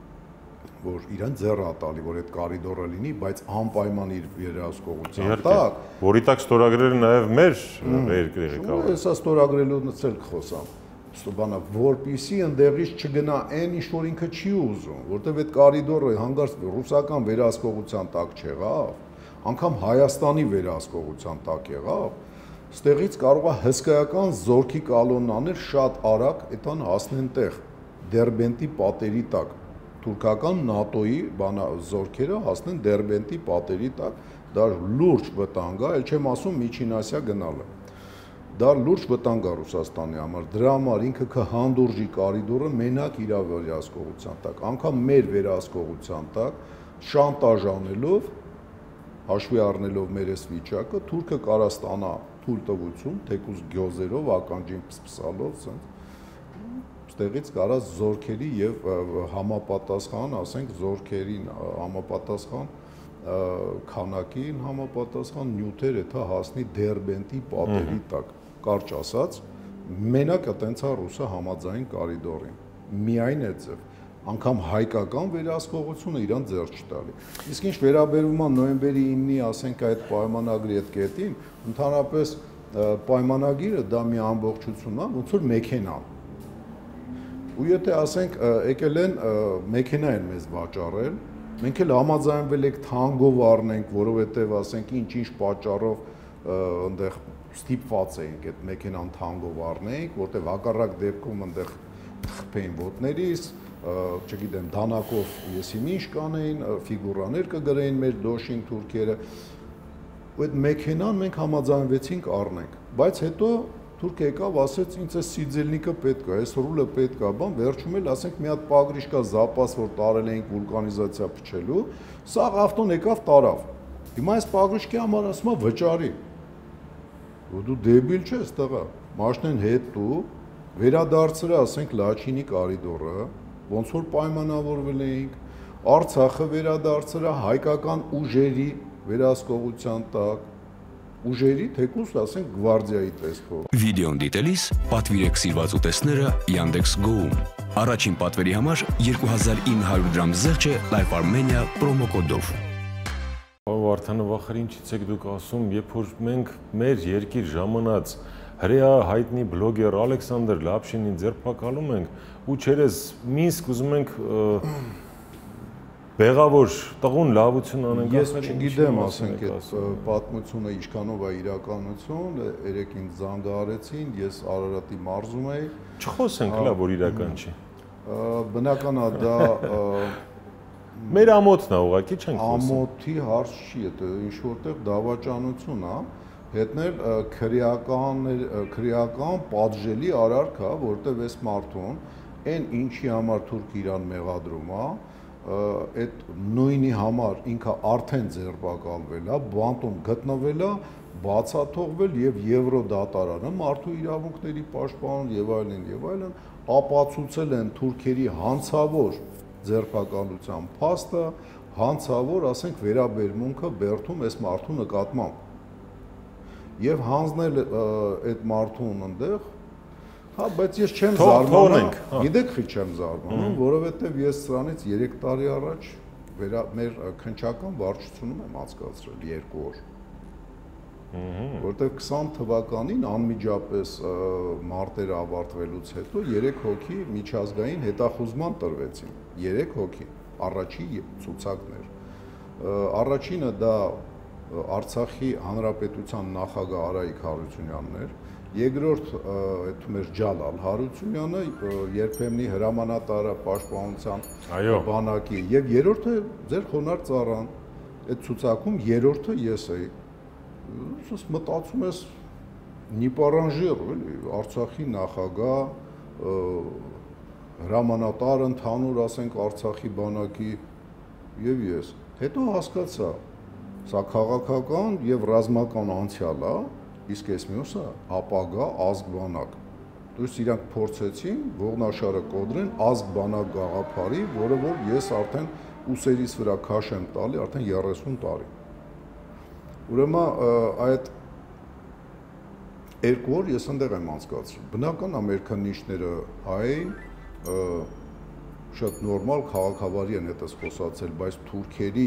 որ իրեն ձեռ է տալի, որ այդ կարիդորը լինի, բայց անպայման իր վերահսկողության տակ, որի տակ ստորագրել նաև մեր երկրի ղեկավարը։ Հեսա ստորագրելուց էլ կխոսամ։ Բանը որպիսի ընդեղից չգնա այն ինչ որ ինքը չի ուզում, որտեղ այդ կարիդորը հանգարց ռուսական վերահսկողության տակ չեղավ, անգամ Հայաստանի վերահսկողության տակ եղավ, ստեղից կարող է հսկայական զորքի կալոնաներ շատ արագ այդան հասնեն տեղ, Դերբենտի պատերի տակ, թուրքական ՆԱՏՕ-ի բանա զորքերը հասնեն Դերբենտի պատերի տակ, դա լուրջ վտանգ է, ել չեմ ասում Միջին Ասիա գնալը։ Դա լուրջ վտանգ է Ռուսաստանի համար, դրա համար ինքը կհանդուրժի կարիդորը մենակ իր վերահսկողության տակ, անգամ մեր վերահսկողության տակ, շանտաժ անելով, հաշվի առնելով մեր այս վիճակը, թուրքը կարա ստանա թույլտվություն, թեկուզ գյոզերով, ականջին պսպսալով, ստեղից կարա զորքերի եւ համապատասխան, ասենք, զորքերին համապատասխան քանակին համապատասխան նյութեր էթա հասնի Դերբենտի պատերի տակ, կարճ ասած, մենակ այտենց է ռուսը համաձայն կարիդորին, միայն այդ ձև, անգամ հայկական վերահսկողությունը իրան ձեռ չտալի։ Իսկ ինչ վերաբերում է նոյեմբերի իննի, ասենք, այդ պայմանագրի այդ կետին, ընդհանրապես պայմանագիրը դա մի ամբողջություն է, ոնց որ մեքենան։ Ու եթե ասենք եկել են մեքենա են մեզ վաճառել, մենք էլ համաձայնվել ենք թանգով առնենք, որովհետև ասենք ինչ-ինչ պատճառով այնտեղ ստիպված էինք այդ մեքենան թանգով առնենք, որտեղ հակառակ դեպքում այնտեղ խփեին ոտներից, չգիտեմ, դանակով եսի ինչ կանեին, ֆիգուրաներ կգրեին մեր դոշին թուրքերը։ Ու այդ մեքենան մենք համաձայնվեցինք առնենք, բայց հետո թուրքը եկավ, ասեց, ինձ է սիձելնիկը պետք է, այս ռուլը պետք է, բան, վերջում էլ ասենք մի հատ պագրիշ կա զապաս, որ տարել էինք վուլկանիզացիա փչելու, սաղ ավտոն եկավ տարավ։ Հիմա այս պագրիշկի համար ասում է վճարի։ Ու դու դեբիլ չես տղա։ Մաշնեն հետո վերադարձրը, ասենք, Լաչինի կարիդորը, ոնց որ պայմանավորվել էինք, Արցախը վերադարձրը հայկական ուժերի վերահսկողության տակ, ուժերի թեկուզ, ասենք, գվարդիայի տեսքով։ Վիդեոն դիտելիս պատվիրեք սիրված ուտեստները Yandex Go-ում։ Առաջին պատվերի համար երկու հազար ինը հարյուր դրամ զեղչ է Life Armenia պրոմոկոդով։ Վարդանը վախեր ինչից եք դուք ասում, երբ որ մենք մեր երկիր ժամանած հրեա հայտնի բլոգեր Ալեքսանդր Լապշինին ձերբակալում ենք ու չերես Մինսկ ուզում ենք բեղավոր տղուն լավություն անենք։ Ես չգիտեմ, ասենք, այդ պատմությունը ինչքանով է իրականություն, երեք ինձ զանգահարեցին, ես Արարատի մարզում էի։ Չխոսենք, լավ, որ իրական չի։ Բնական է դա մեր ամոթն է, ուղղակի չենք խոսում։ Ամոթի հարց չի, դա ինչ որտեղ դավաճանություն է, հետներ քրեական քրեական պատժելի արարք է, որտեղ այս մարդուն այն ինչի համար թուրք իրան մեղադրում է, այդ նույնի համար ինքը արդեն ձերբակալվել է, բանտում գտնվել է, բացաթողվել եւ Եվրոդատարանը մարդու իրավունքների պաշտպան եւ այլն եւ այլն ապացուցել են թուրքերի հանցավոր ձերբակալության փաստը, հանցավոր, ասենք, վերաբերմունքը բերդում այս մարդու նկատմամբ։ Եվ հանձնել այդ մարդուն ընդեղ, հա, բայց ես չեմ զարմանում, գիտեք խի չեմ զարմանում, որովհետև ես սրանից երեք տարի առաջ մեր քննչական վարչությունում եմ անցկացրել երկու օր։ Որտեղ քսան թվականին անմիջապես մարտերը ավարտվելուց հետո երեք հոգի միջազգային հետախուզման տրվեցին, երեք հոգի, առաջի ցուցակներ։ Առաջինը դա Արցախի Հանրապետության նախագահ Արայիկ Հարությունյանն էր, երկրորդ այդ մեր Ջալալ Հարությունյանը, երբեմնի հրամանատարը պաշտպանության բանակի, եւ երրորդը ձեր խոնարհ ծառան, այդ ցուցակում երրորդը ես էի։ Ուսս մտածում ես նիպարանժեր, էլի, Արցախի նախագահ, հրամանատար ընդհանուր, ասենք, Արցախի բանակի եւ ես։ Հետո հասկացա, սա քաղաքական եւ ռազմական անցյալ է, իսկ այս մյուսը ապագա ազգբանակ։ Դուք իրանք փորձեցին ողնաշարը կոդրեն ազգբանակ գաղափարի, որը որ ես արդեն ուսերիս վրա քաշ եմ տալի արդեն երեսուն տարի։ Ուրեմն այդ երկու օր ես այնտեղ եմ անցկացրել։ Բնական է մեր քննիչները հայ, շատ նորմալ քաղաքավարի են այդպես խոսացել, բայց թուրքերի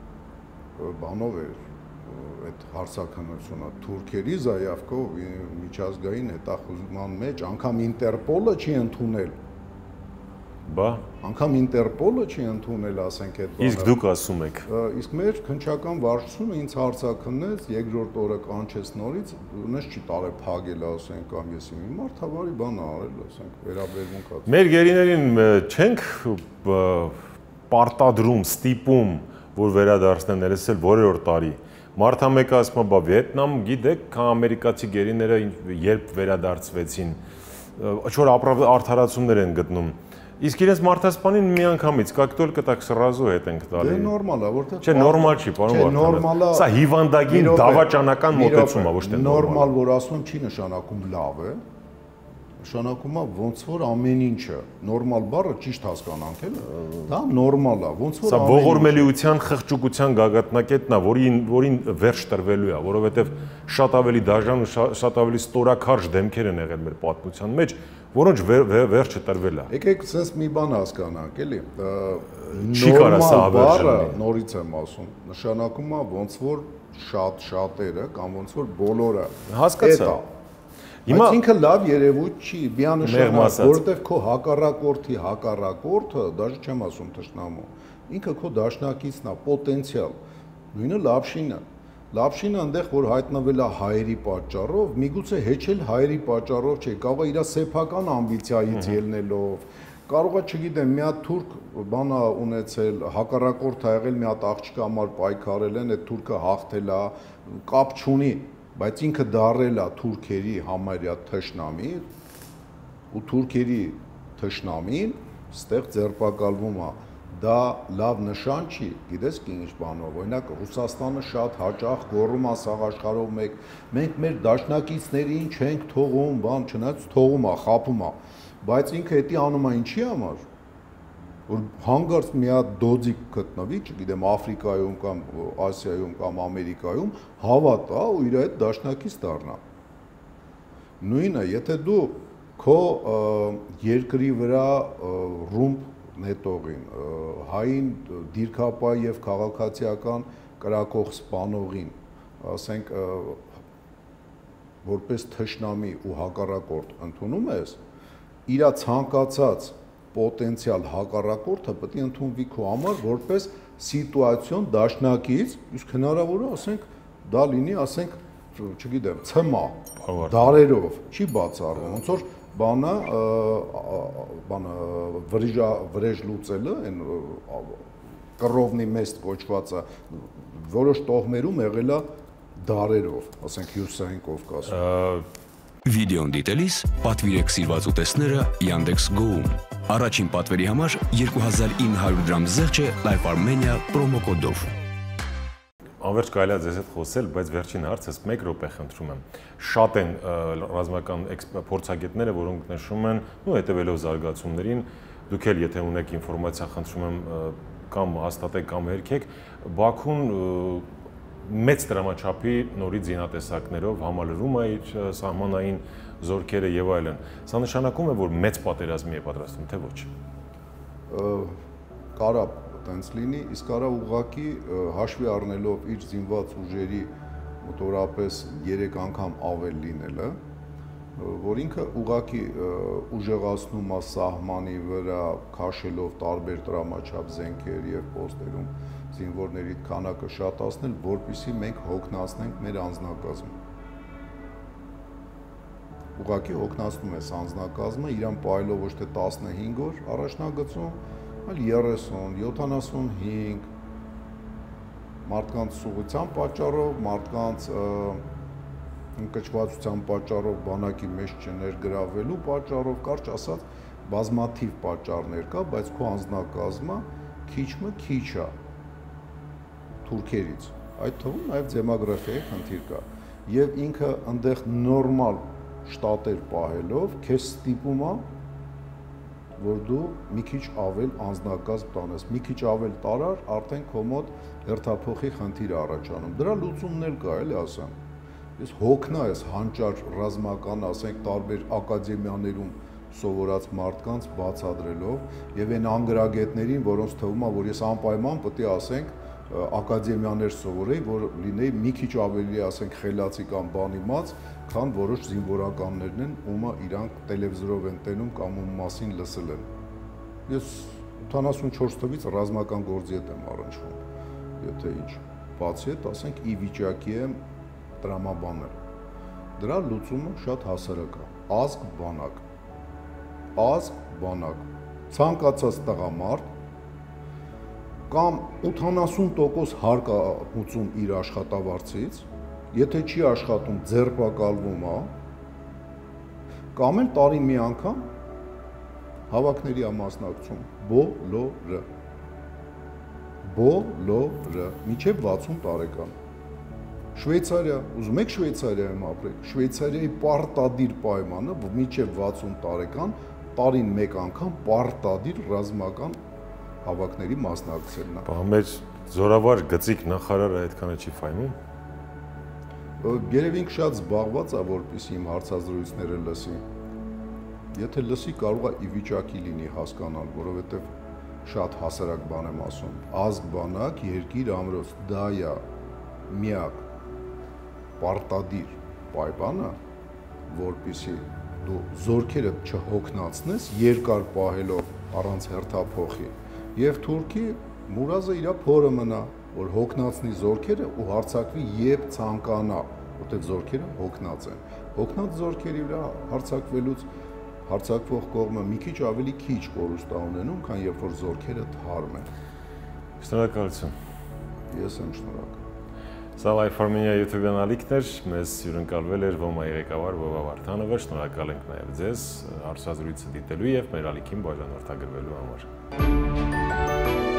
բանով էր այդ հարցաքննությունը, թուրքերի զայավքով միջազգային հետախուզման մեջ անգամ Ինտերպոլը չի ընդունել։ Բա, անգամ Ինտերպոլը չի ընդունել, ասենք, այդ բանը։ Իսկ դուք ասում եք։ Իսկ մեր քննչական վարչությունը ինձ հարցաքննեց, երկրորդ օրը կանչեց նորից, ունես չի տարե փագել, ասենք, կամ ես իմ մարդավարի բան արել, ասենք, վերաբերմունք ա։ Մեր գերիներին չենք պարտադրում, ստիպում, որ վերադարձնեն ներսել որեր տարի։ Մարդամեկը ասում է, բա Վիետնամ, գիտեք, քան ամերիկացի գերիները երբ վերադարձվեցին, ինչ-որ արդարացումներ են գտնում։ Իսկ իրենց մարդասպանին միանգամից կակտոլ կտակ սրազու հետ ենք տալի։ Դե նորմալ է, որտեղ Չէ, նորմալ չի, պարոն Վարդանյան։ Սա հիվանդագին դավաճանական մոտեցում է, ոչ թե նորմալ, որ ասում չի նշանակում լավ է, նշանակում է ոնց որ ամեն ինչը, նորմալ բառը ճիշտ հասկանանք, էլ դա նորմալ է, ոնց որ Սա ողորմելիության, խղճուկության գագաթնակետն է, որին որին վերջ տրվելու է, որովհետև շատ ավելի դաժան ու շատ ավելի ստորաքարժ դեմքեր են եղել մեր պատմության մեջ, որոնց վերջը տրվել է։ Եկեք sense մի բան հասկանանք, էլի։ Չի կարա սա բառը, նորից եմ ասում, նշանակում է ոնց որ շատ շատերը կամ ոնց որ բոլորը։ Հասկացա։ Հիմա ինքը լավ երևույթ չի, միանշանակ, որովհետև քո հակառակորդի հակառակորդը, դաժե չեմ ասում թշնամու, ինքը քո դաշնակիցն է, պոտենցիալ։ Նույնը Լապշինը։ Լապշինը այնտեղ որ հայտնվել է հայերի պատճառով, միգուցե հեչել հայերի պատճառով չէ, կարող է իր սեփական ամբիցիայից ելնելով, կարող է, չգիտեմ, մի հատ թուրք բան է ունեցել, հակառակորդ ա եղել, մի հատ աղջիկի համար պայքարել են, այդ թուրքը հաղթել է, կապ չունի, բայց ինքը դարել է թուրքերի համարյա թշնամի, ու թուրքերի թշնամին ստեղ ձերբակալվում է դա լավ նշան չի, գիտես ինչ բանով, օրինակ Ռուսաստանը շատ հաճախ գոռում է սաղ աշխարհով մեկ, մենք մեր դաշնակիցներին չենք թողում, բան, չնայած թողում է, խաբում է, բայց ինքը դա անում է ինչի համար, որ հանգարց մի հատ դոձիկ գտնվի, չգիտեմ, Աֆրիկայում կամ Ասիայում կամ Ամերիկայում, հավատա ու իր այդ դաշնակից դառնա։ Նույնը, եթե դու քո երկրի վրա ռումբ նետողին, հային դիրքապահ եւ քաղաքացիական կրակող սպանողին, ասենք, որպես թշնամի ու հակառակորդ ընդունում ես, իր ցանկացած պոտենցիալ հակառակորդը պետք է ընդունվի քո համար որպես սիտուացիոն դաշնակից, իսկ հնարավոր է, ասենք, դա լինի, ասենք, չգիտեմ, ցմա, դարերով, չի բացառվում, ոնց որ բանը, բանը վրեժ լուծելը, այն կռովնի մեստ կոչվածը, որոշ տոհմերում եղել է դարերով, ասենք Հյուսիսային Կովկասում։ Վիդեոն դիտելիս պատվիրեք սիրված ուտեստները Yandex Go-ում։ Առաջին պատվերի համար երկու հազար ինը հարյուր գրամ զեղչը Life Armenia պրոմո կոդով։ Անverջ կարելի է ձեզ հետ խոսել, բայց վերջին հարցս մեկ րոպե խնդրում եմ։ Շատ են ռազմական փորձագետները, որոնք նշում են, ու հետևելով զարգացումներին, դուք էլ եթե ունեք ինֆորմացիա, խնդրում եմ կամ հաստատեք կամ հերքեք, Բաքուն մեծ դրամաչափի նորից զինատեսակներով համալրում է իր սահմանային զորքերը եւ այլն։ Սա նշանակում է, որ մեծ պատերազմի է պատրաստվում, թե ոչ։ Կարա տենց լինի, իսկ արա ուղղակի հաշվի առնելով իր զինված ուժերի մոտավորապես երեք անգամ ավել լինելը, որ ինքը ուղղակի ուժեղացնում է սահմանի վրա քաշելով տարբեր տրամաչափ զենքեր եւ պոստերում զինվորների քանակը շատացնել, որպեսզի մենք հոգնածնենք մեր անձնակազմը։ Ուղղակի հոգնածնում է անձնակազմը, իրան պայելով ոչ թե տասնհինգ օր առաջնագծում, այլ երեսուն, յոթանասունհինգ մարդկանց սուղության պատճառով, մարդկանց ընկճվածության պատճառով, բանակի մեջ չներգրավելու պատճառով, կարճ ասած, բազմաթիվ պատճառներ կա, բայց քո անձնակազմը քիչը քիչ է թուրքերից։ Այդ թվում նաև դեմոգրաֆիայի խնդիր կա։ Եվ ինքը այնտեղ նորմալ շտատեր պահելով քեզ ստիպում է, որ դու մի քիչ ավել անձնակազմ տանես, մի քիչ ավել տարար, արդեն քո մոտ հերթափոխի խնդիր է առաջանում։ Դրա լուծումն էլ կա, էլի ասեմ։ Ես հոգնա ես հանճար ռազմական, ասենք, տարբեր ակադեմիաներում սովորած մարդկանց բացադրելով եւ այն անգրագետներին, որոնց թվում է, որ ես անպայման պետք է ասենք ակադեմիաներ սովորեի, որ լինեի մի քիչ ավելի, ասենք, խելացի կամ բանիմաց, քան որոշ զինվորականներն են, ումը իրանք տելևիզորով են տենում կամ ում մասին լսել են։ Ես ութանասունչորս թվից ռազմական գործի հետ եմ առնչվում, եթե ինչ, բացի այդ, ասենք, ի վիճակի եմ տրամաբանել։ Դրա լուծումը շատ հասարակ է, ազգ բանակ, ազգ բանակ, ցանկացած տղամարդ կամ ութանասուն տոկոս հարկ ուծում իր աշխատավարձից, եթե չի աշխատում ձերբակալվում է, կամ էլ տարին մի անգամ հավաքների է մասնակցում, բոլորը, բոլորը, մինչև վաթսուն տարեկան։ Շվեյցարիա, ուզում եք Շվեյցարիայում ապրեք, Շվեյցարիայի պարտադիր պայմանը, մինչև վաթսուն տարեկան, տարին մեկ անգամ պարտադիր ռազմական հավաքների մասնակցելն է։ Բա մեր զորավար գծիկ նախարարը այդքանը չի ֆայնում։ Երևի ինքը շատ զբաղված է, որպեսզի իմ հարցազրույցները լսի։ Եթե լսի, կարող է ի վիճակի լինի հասկանալ, որովհետև շատ հասարակ բան եմ ասում։ Ազգ բանակ, երկիր ամրոց, դա է միակ պարտադիր պայմանը, որպեսզի դու զորքերը չհոգնածնես երկար պահելով առանց հերթափոխի։ Եվ Թուրքի Մուրազը իր փորը մնա, որ հոգնածնի զորքերը ու հարձակվի երբ ցանկանա, որտեղ զորքերը հոգնած են։ Հոգնած զորքերի վրա հարձակվելուց հարձակվող կողմը մի քիչ ավելի քիչ կորուստ է ունենում, քան երբ որ զորքերը թարմ են։ Շնորհակալություն։ Ես եմ շնորհակալ։ Սա Life Armenia YouTube ալիքն էր, մեզ հյուրընկալվել էր ՈՄԱ-ի ղեկավար Վովա Վարդանովը, շնորհակալ ենք նաև ձեզ հարցազրույցը դիտելու եւ մեր ալիքին բաժանորդագրվելու համար։